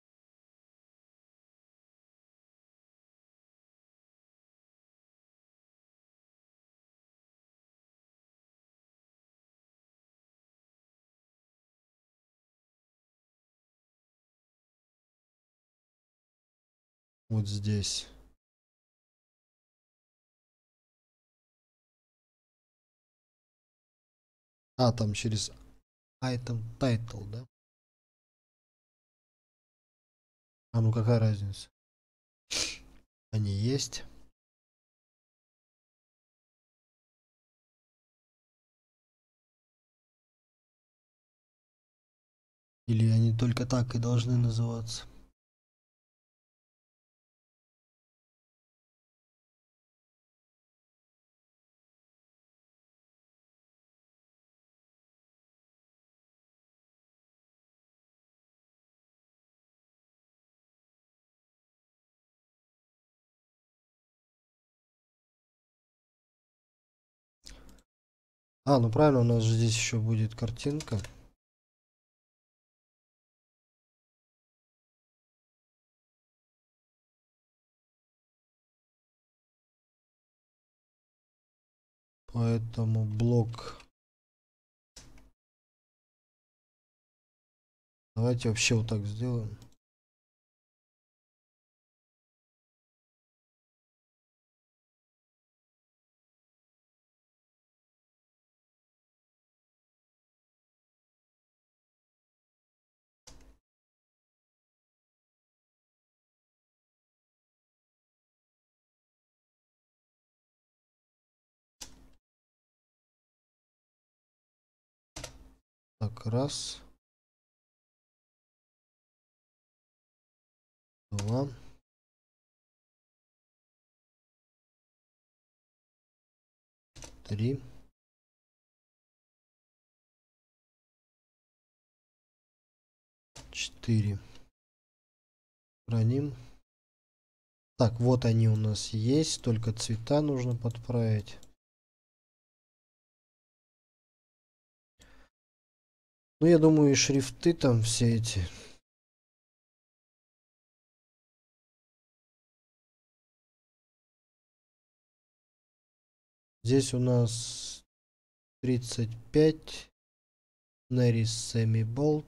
Вот здесь. А, там через item title, да? А ну какая разница? Они есть. Или они только так и должны называться? А, ну правильно, у нас же здесь еще будет картинка. Поэтому блок. Давайте вообще вот так сделаем. Так, раз. Два. Три. Четыре. Храним. Так, вот они у нас есть, только цвета нужно подправить. Ну, я думаю, и шрифты там все эти. Здесь у нас тридцать пять. Neris Semi-Bolt.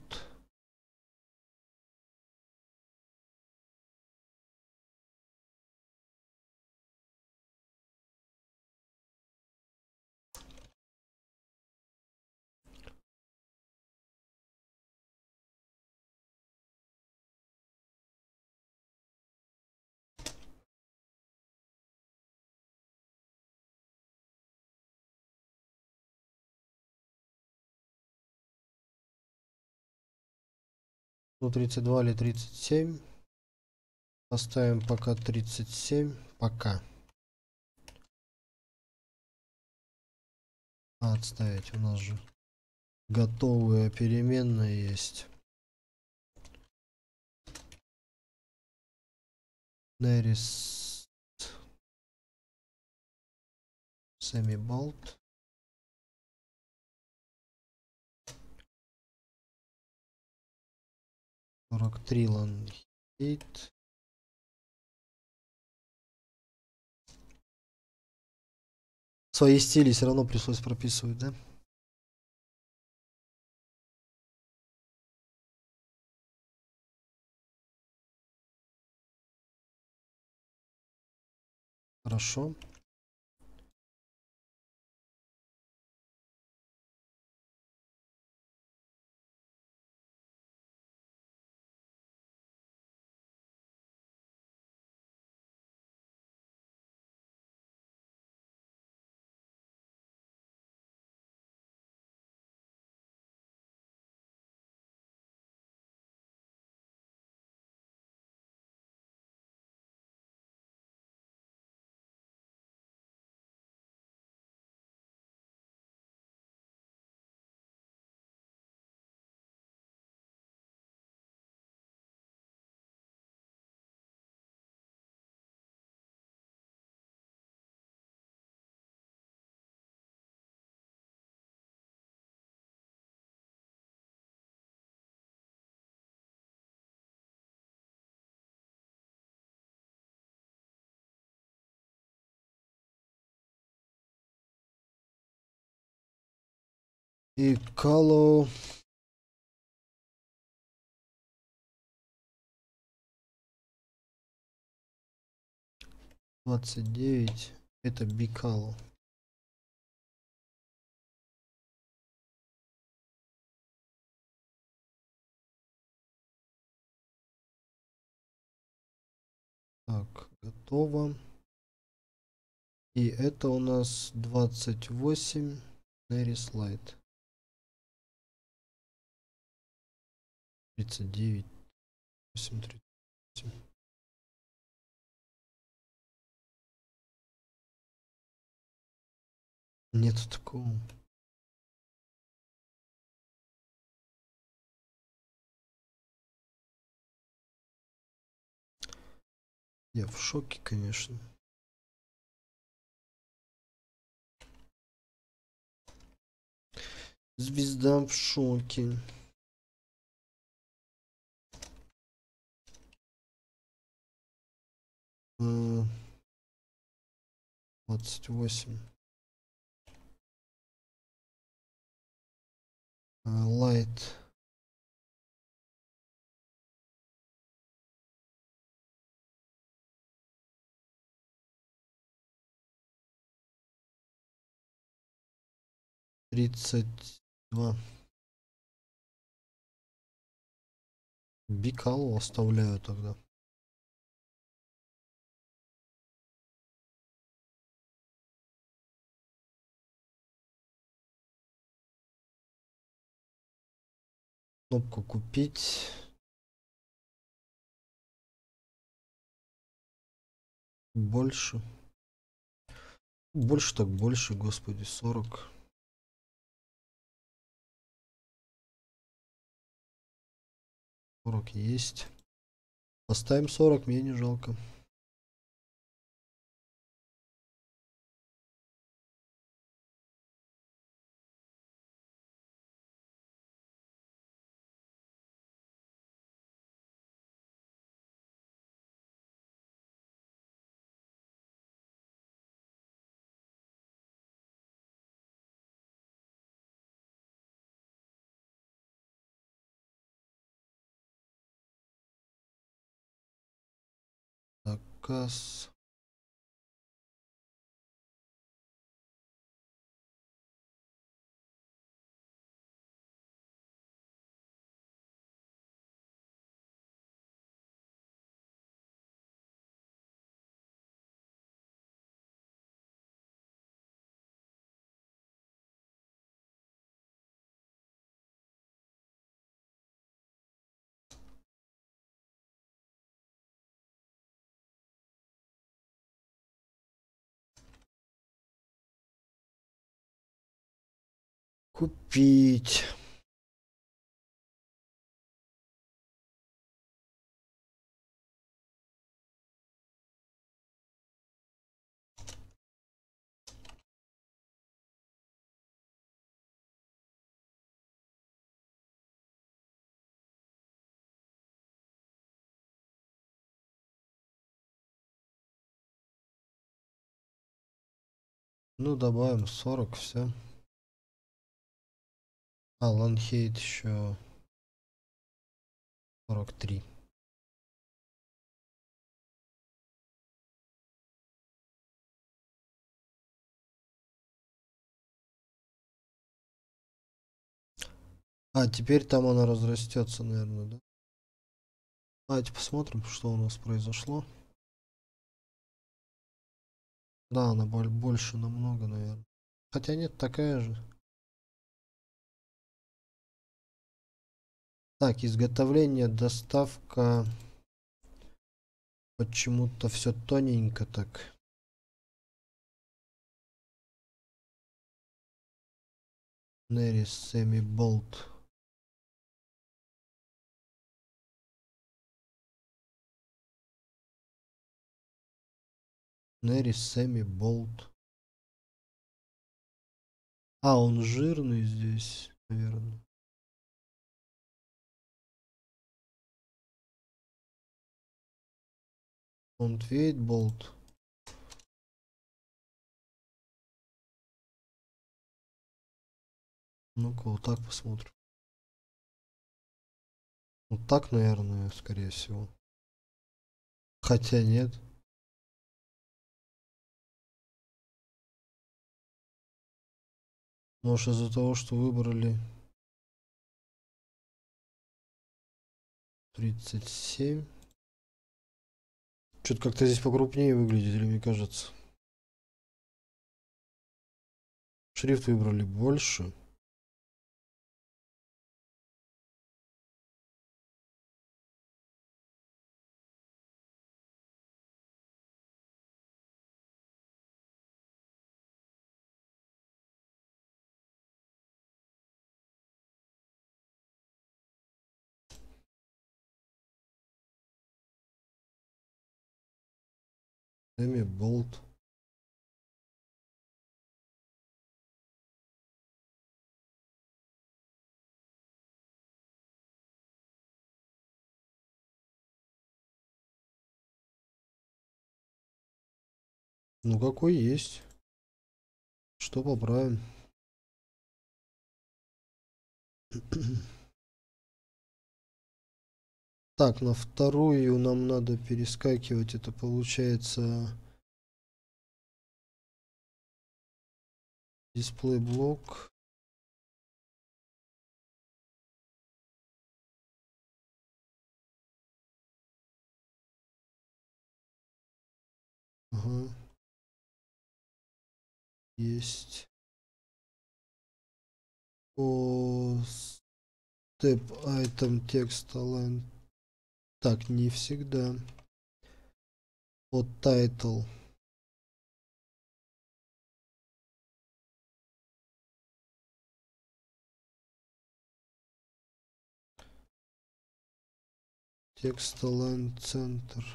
Ну, тридцать два или тридцать семь. Поставим пока тридцать семь. Пока. А, отставить. У нас же готовые переменные есть. Neris Semi-Bolt. сорок три Langate. Свои стили все равно пришлось прописывать, да? Хорошо. И Color. двадцать девять. Это Bicalo. Так, готово. И это у нас двадцать восемь. Neris Light. тридцать девять. восемь, тридцать восемь. Нету такого. Я в шоке, конечно. Звезда в шоке. А, двадцать восемь. Лайт. Тридцать два. Бикалу оставляю тогда. Кнопку купить. Больше. Больше так больше, господи, сорок. сорок есть. Поставим сорок, мне не жалко. Заказ. Купить. Ну, добавим сорок, все. А, Ланхейт еще сорок три. А, теперь там она разрастется, наверное, да? Давайте посмотрим, что у нас произошло. Да, она больше намного, наверное. Хотя нет, такая же. Так, изготовление, доставка. Почему-то все тоненько так. Нерис Семи Болт. Нерис Семи Болт. А, он жирный здесь, наверное. Он Вейт Болт. Ну-ка, вот так посмотрим. Вот так, наверное, скорее всего. Хотя нет. Может, из-за того, что выбрали тридцать семь. Что-то как-то здесь покрупнее выглядит, или мне кажется. Шрифт выбрали больше. Семи Болт. Ну какой есть. Что поправим? Так, на вторую нам надо перескакивать. Это получается дисплей блок. Ага. Есть. О, step item text align. Так, не всегда. Вот title. Text align center.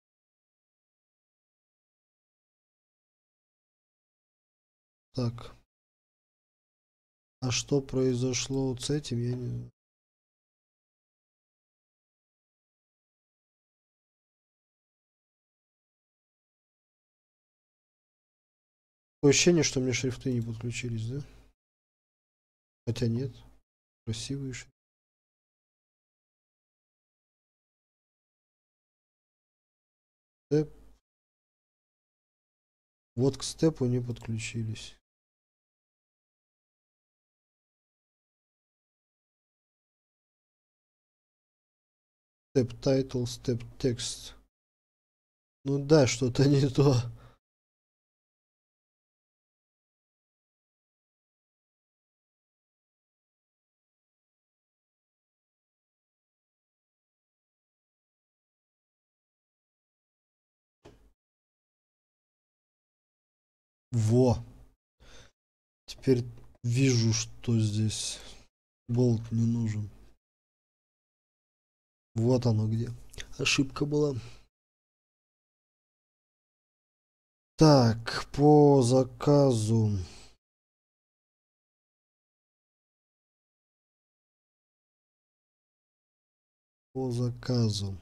Так. А что произошло вот с этим, я не знаю. Такое ощущение, что мне шрифты не подключились, да? Хотя нет. Красивые шрифты. Степ. Вот к степу не подключились. Step title, step text. Ну да, что-то не то. Во. Теперь вижу, что здесь болт не нужен. Вот оно где. Ошибка была. Так, по заказу. По заказу.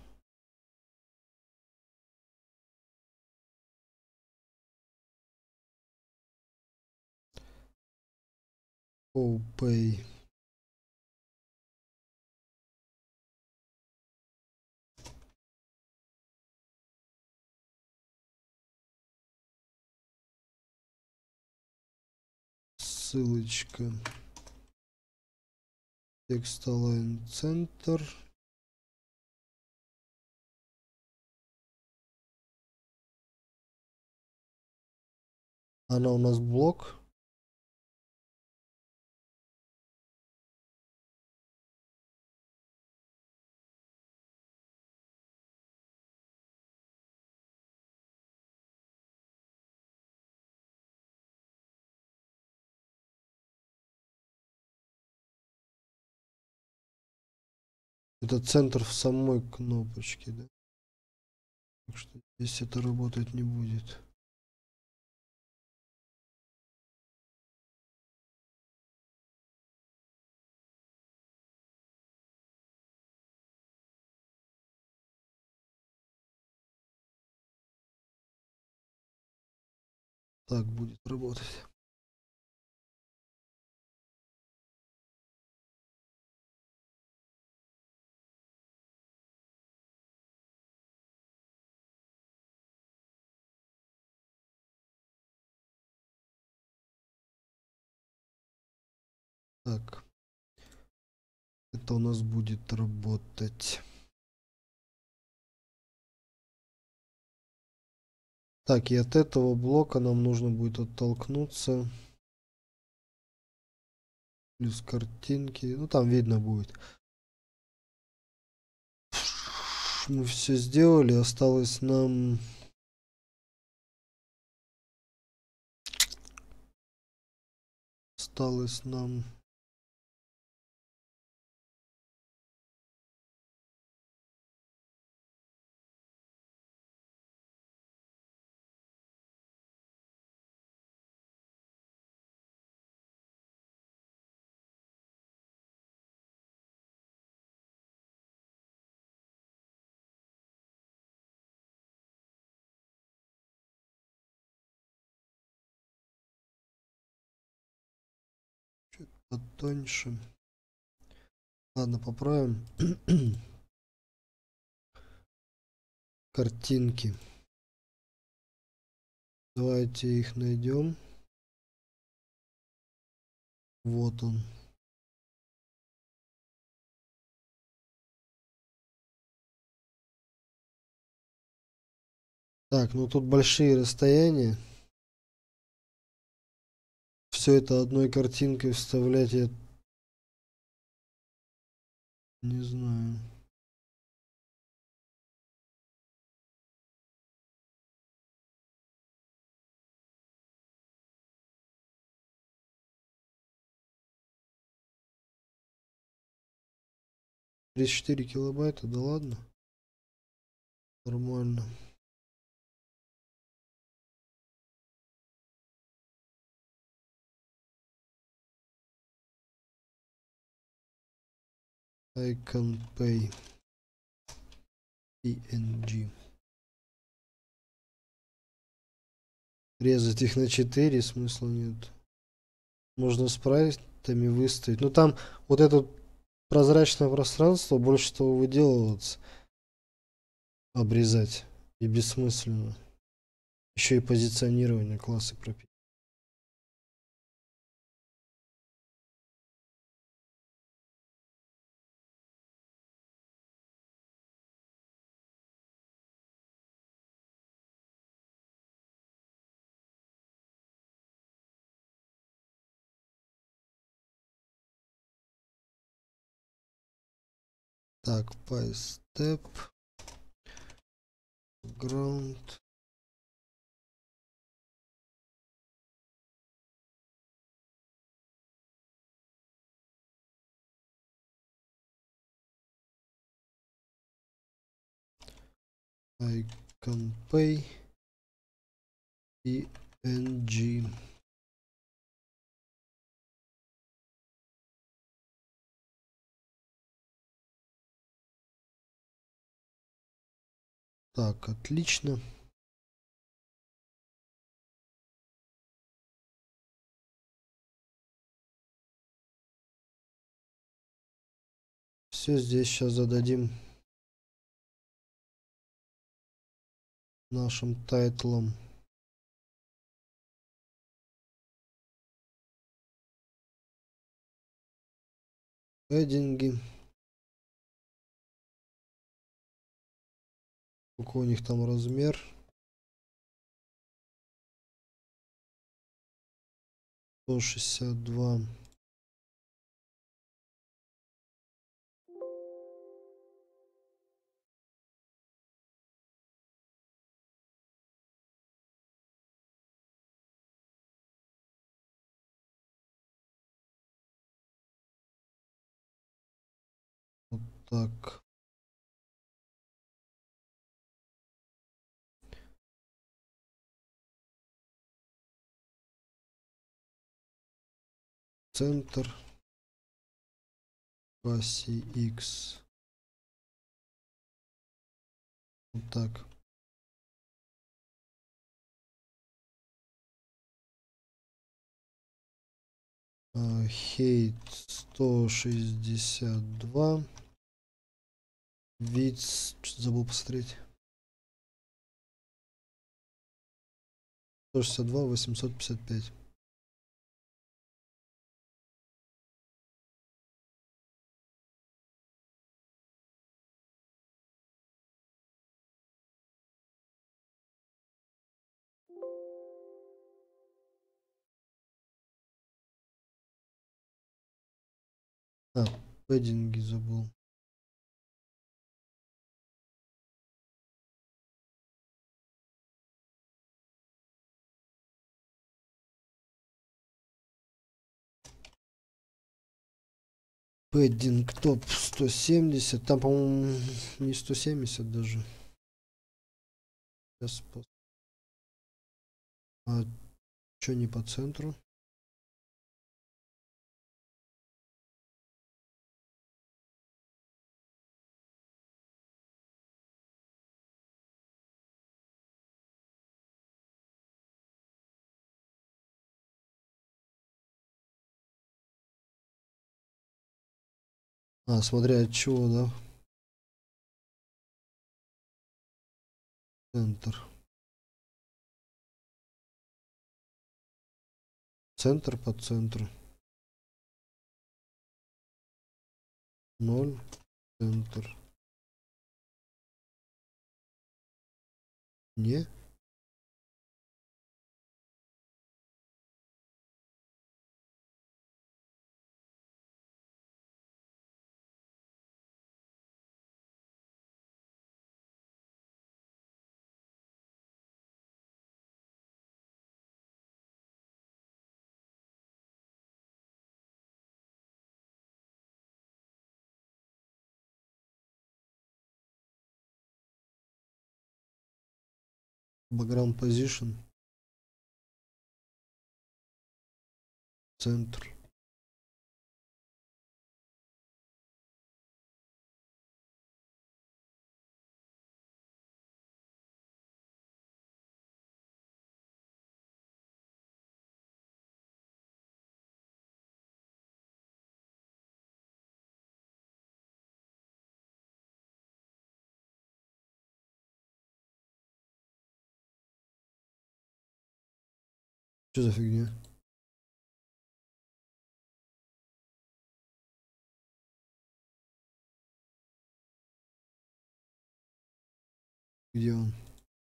OPay. Ссылочка. Text Align Center. Она у нас блок. Это центр в самой кнопочке, да? Так что здесь это работать не будет. Так будет работать. Так. Это у нас будет работать. Так, и от этого блока нам нужно будет оттолкнуться. Плюс картинки. Ну, там видно будет. Мы все сделали. Осталось нам... Осталось нам... потоньше. Ладно, поправим. Картинки. Давайте их найдем. Вот он. Так, ну тут большие расстояния. Все это одной картинкой вставлять я не знаю. тридцать четыре килобайта, да ладно. Нормально. I can pay. пи эн джи. Резать их на четыре смысла нет. Можно спрайтами выставить. Ну там вот это прозрачное пространство больше того выделываться. Обрезать. И бессмысленно. Еще и позиционирование классы пропить. Так, PyStep. Ground. I can pay. пи эн джи. Так, отлично. Все здесь сейчас зададим нашим тайтлом. Эддинги. Какой у них там размер? сто шестьдесят два. Вот так. Центр. Оси X. Вот так. Хейт сто шестьдесят два. Вид, что-то забыл посмотреть. сто шестьдесят два, восемьсот пятьдесят пять. А, пэддинги забыл. Пэддинг топ сто семьдесят. Там, по-моему, не сто семьдесят даже. Сейчас. А что не по центру? А, смотря от чего, да? Центр. Центр по центру. Ноль. Центр. Не. Background position. Центр. Что за фигня? Где он?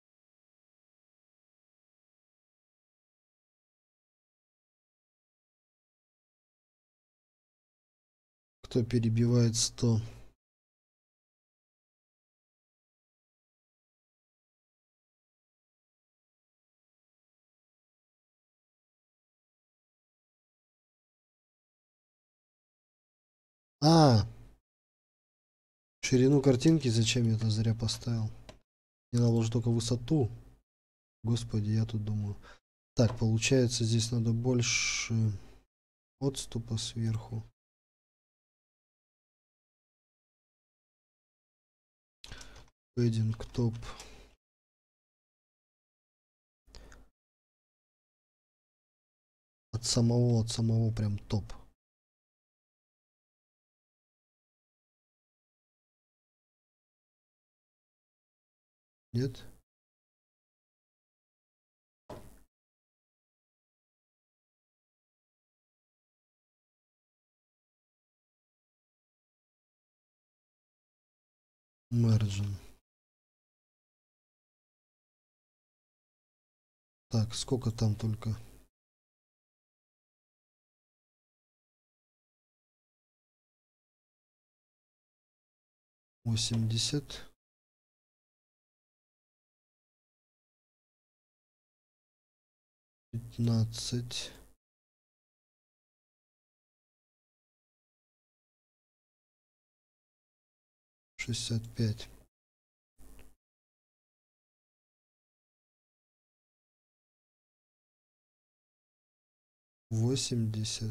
Кто перебивает сто? А, ширину картинки зачем я это зря поставил? Мне надо уже только высоту. Господи, я тут думаю. Так, получается, здесь надо больше отступа сверху. Пэддинг топ. От самого, от самого прям топ. Нет? Margin. Так, сколько там только? восемьдесят. пятнадцать. шестьдесят пять. восемьдесят.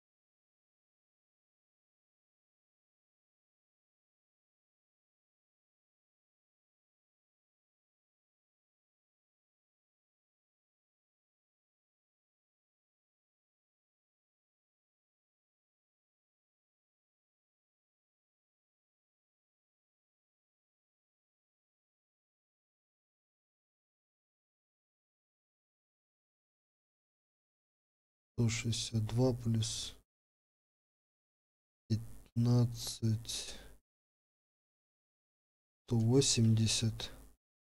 сто шестьдесят два плюс пятнадцать. сто восемьдесят.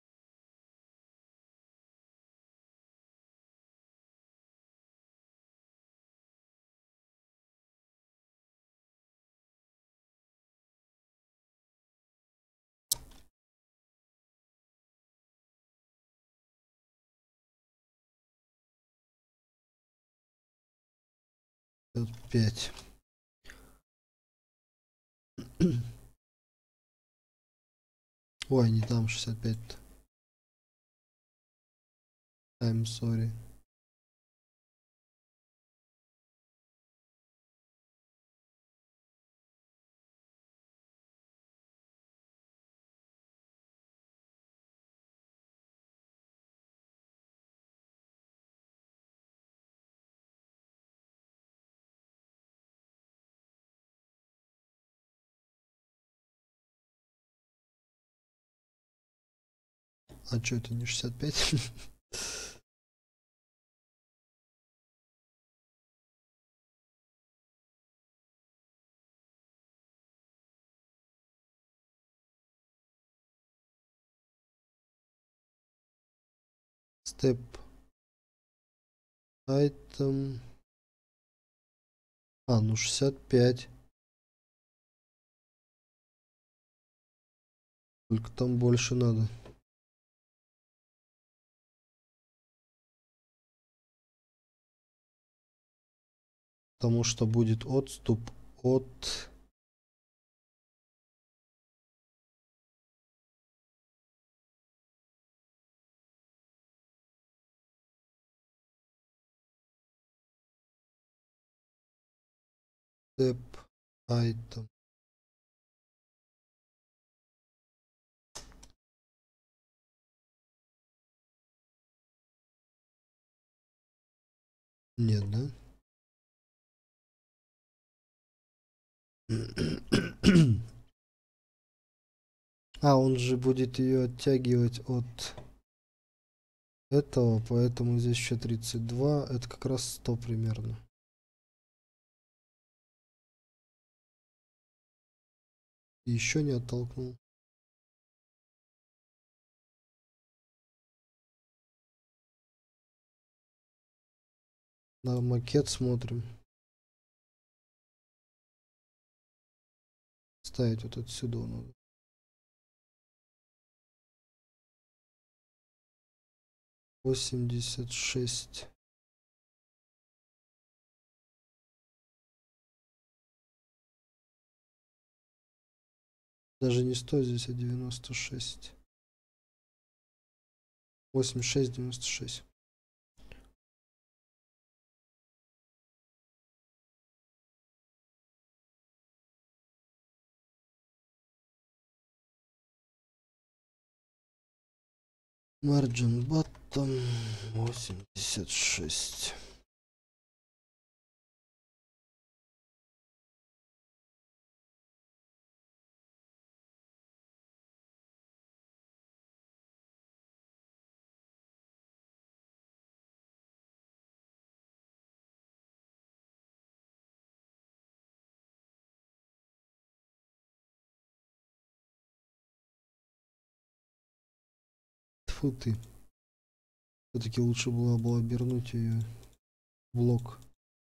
пять. Ой, не там шестьдесят пять. I'm sorry. А что это не шестьдесят пять? Step item. А, ну шестьдесят пять. Только там больше надо. Потому что будет отступ от... Step item. Нет, да? А, он же будет ее оттягивать от этого, поэтому здесь еще тридцать два, это как раз сто примерно. Еще не оттолкнул. На макет смотрим. Ставить вот отсюда надо. восемьдесят шесть. Даже не сто здесь, а девяносто шесть. восемьдесят шесть, девяносто шесть. Margin bottom восемьдесят шесть. Фу ты. Все-таки лучше было бы обернуть ее в блок.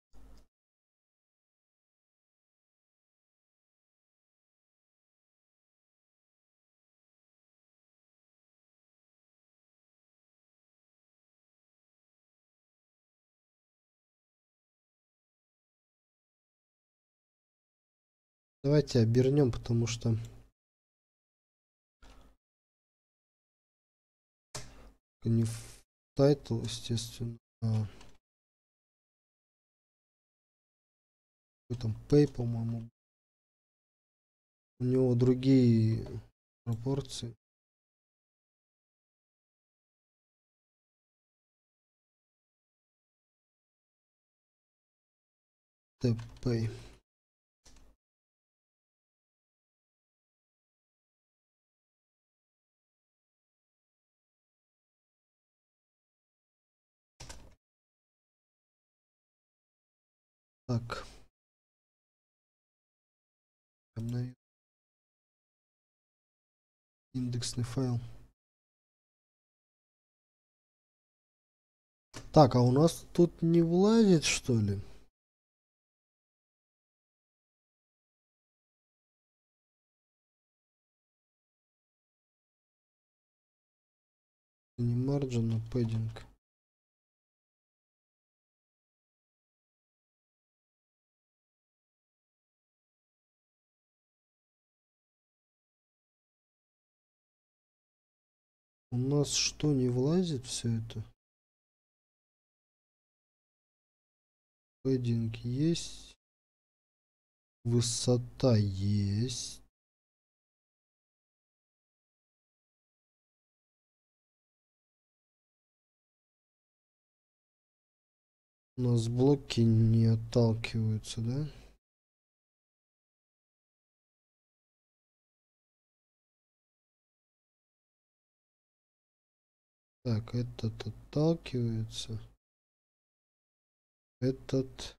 Давайте обернем, потому что не в тайтл, естественно, а там pay, по-моему. У него другие пропорции. Pay. Так. Обновить. Индексный файл. Так, а у нас тут не влазит, что ли? Не margin, а padding. У нас что, не влазит все это? Padding есть. Высота есть. У нас блоки не отталкиваются, да? Так, этот отталкивается. Этот...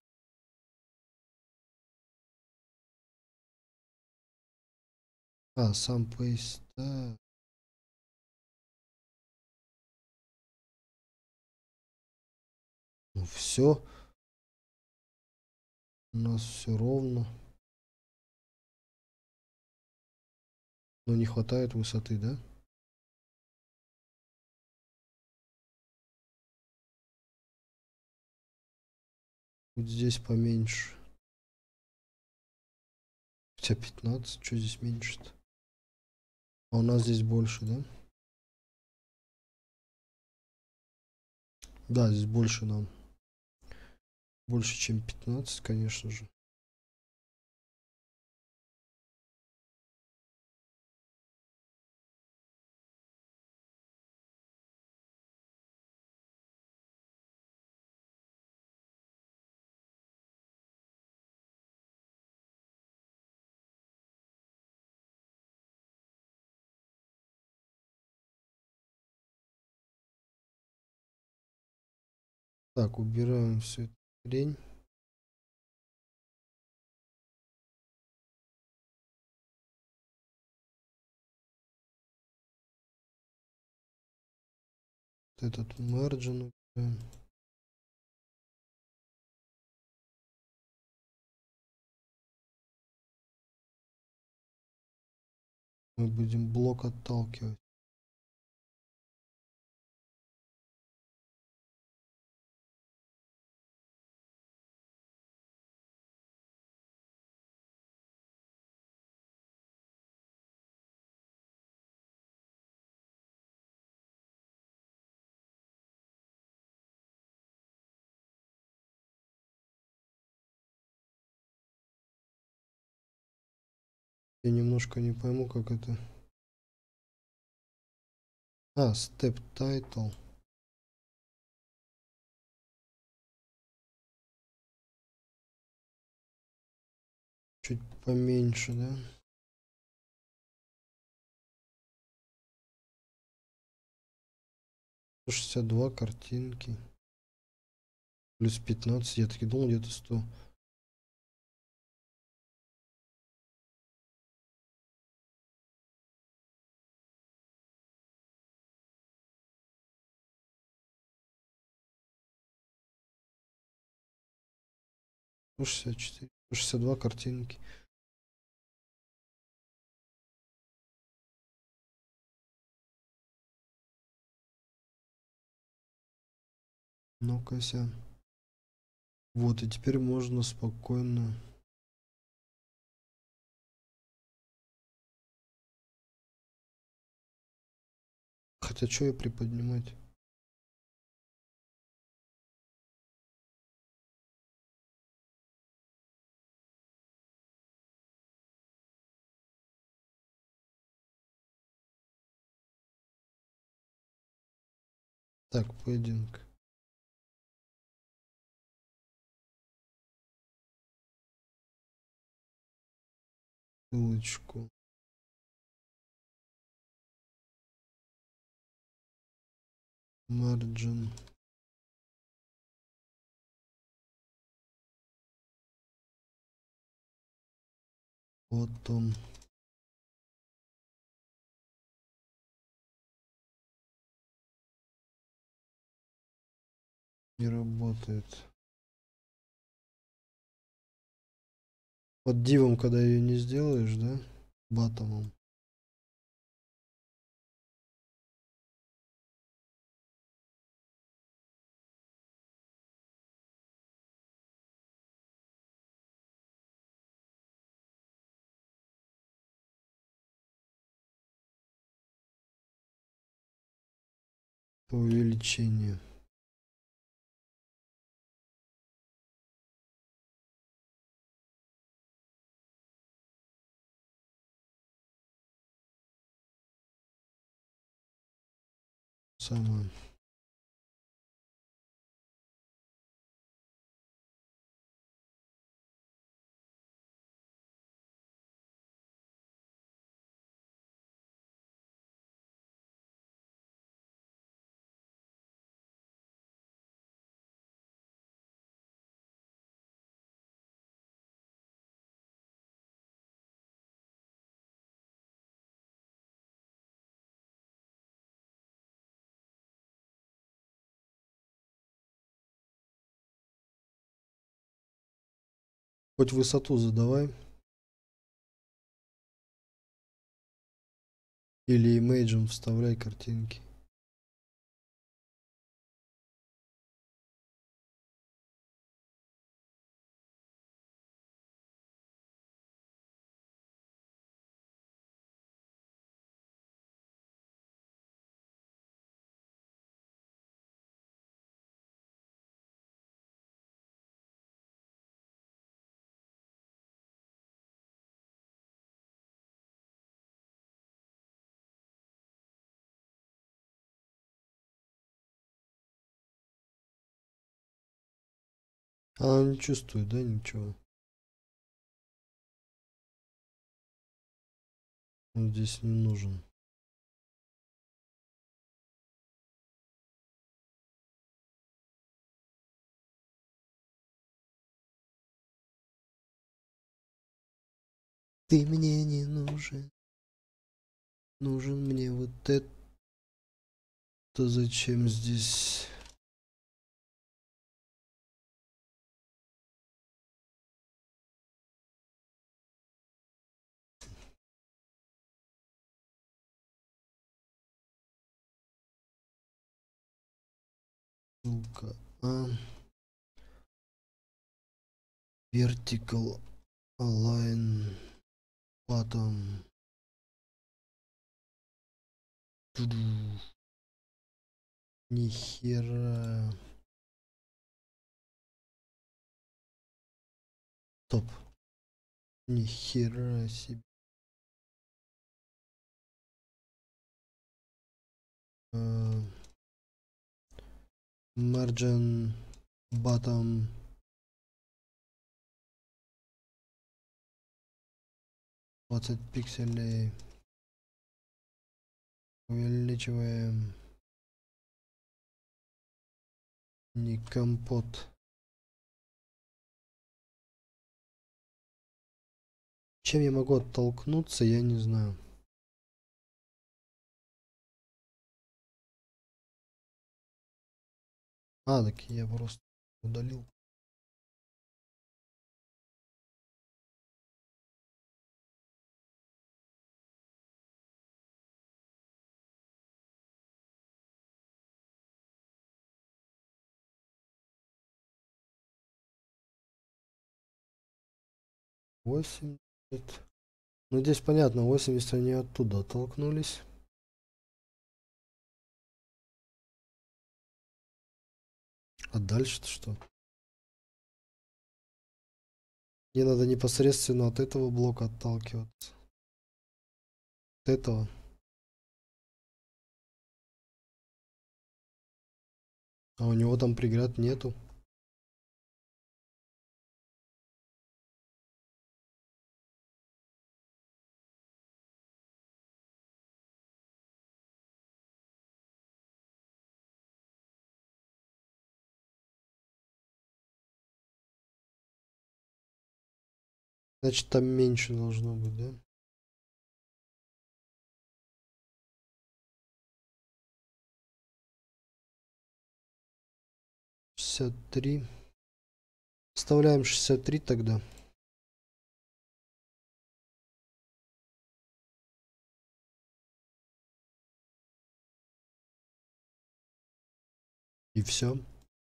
А, сам поезд. Да. Ну все. У нас все ровно. Но не хватает высоты, да? Вот здесь поменьше. Хотя пятнадцать, что здесь меньше-то? А у нас здесь больше, да? Да, здесь больше нам. Больше, чем пятнадцать, конечно же. Так, убираем всю эту хрень. Вот этот margin убираем. Мы будем блок отталкивать. Я немножко не пойму, как это. А, step title. Чуть поменьше, да? шестьдесят два картинки. Плюс пятнадцать. Я таки думал, где-то сто. сто шестьдесят четыре. сто шестьдесят два картинки. Ну-ка, ся. Вот, и теперь можно спокойно. Хотя, что я приподнимать? Так, поединок. Ссылочку. Margin. Вот он. Не работает. Под дивом, когда ее не сделаешь, да? Батомом. Увеличение. Самое. Хоть высоту задавай. Или имейджем вставляй картинки. Она не чувствует, да, ничего. Он здесь не нужен. Ты мне не нужен. Нужен мне вот это. Зачем здесь? Ссылка. А. Vertical align bottom. Нихера. Топ. Нихера себе. Margin bottom. двадцать пикселей. Увеличиваем. Не компот. Чем я могу оттолкнуться, я не знаю. А, так я просто удалил. восемьдесят. Ну здесь понятно, восемьдесят они оттуда оттолкнулись. А дальше-то что? Мне надо непосредственно от этого блока отталкиваться. От этого. А у него там преград нету. Значит, там меньше должно быть, да? шестьдесят три. Вставляем шестьдесят три тогда. И все.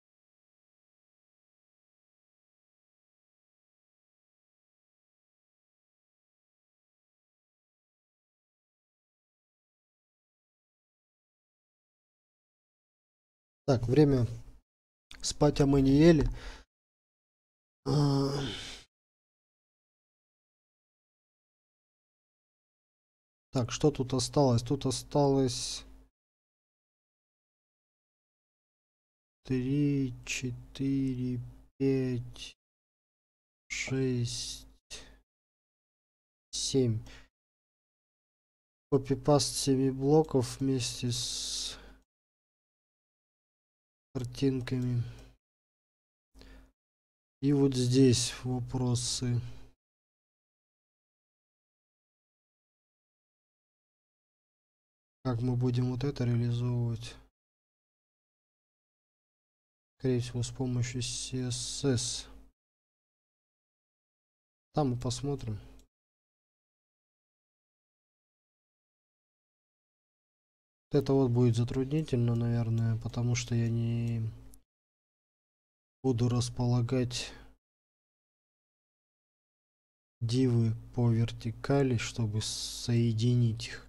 Так, время спать, а мы не ели. А... Так, что тут осталось? Тут осталось три, четыре, пять, шесть, семь. Копипаст семи блоков вместе с картинками. И вот здесь вопросы. Как мы будем вот это реализовывать? Скорее всего, с помощью си эс эс. Там мы посмотрим. Это вот будет затруднительно, наверное, потому что я не буду располагать дивы по вертикали, чтобы соединить их.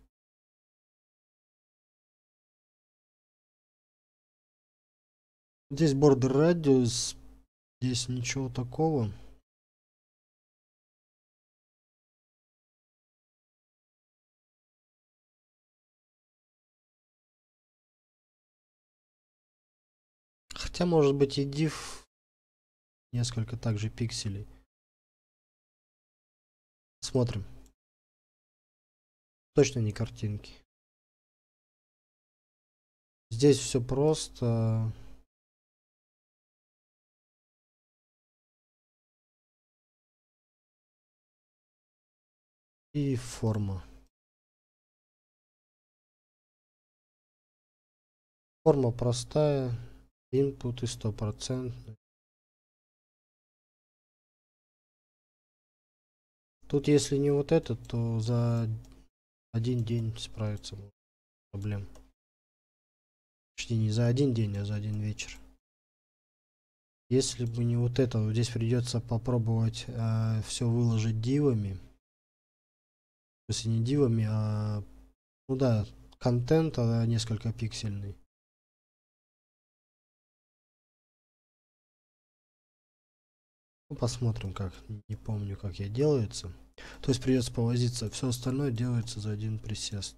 Здесь border radius, здесь ничего такого. Хотя может быть и div несколько также пикселей. Смотрим. Точно не картинки. Здесь все просто. И форма. Форма простая. Input и стопроцентный. Тут если не вот это, то за один день справиться без проблем. Почти не за один день, а за один вечер. Если бы не вот это, вот здесь придется попробовать э, все выложить дивами. Если не дивами, а ну да, контент а несколько пиксельный. Ну, посмотрим, как. Не помню, как я делается. То есть придется повозиться. Все остальное делается за один присест.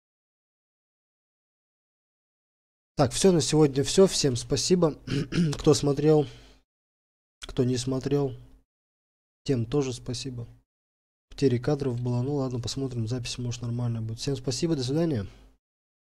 Так, все на сегодня все. Всем спасибо, кто смотрел, кто не смотрел. Тем тоже спасибо. Потери кадров было. Ну ладно, посмотрим. Запись может нормально будет. Всем спасибо, до свидания.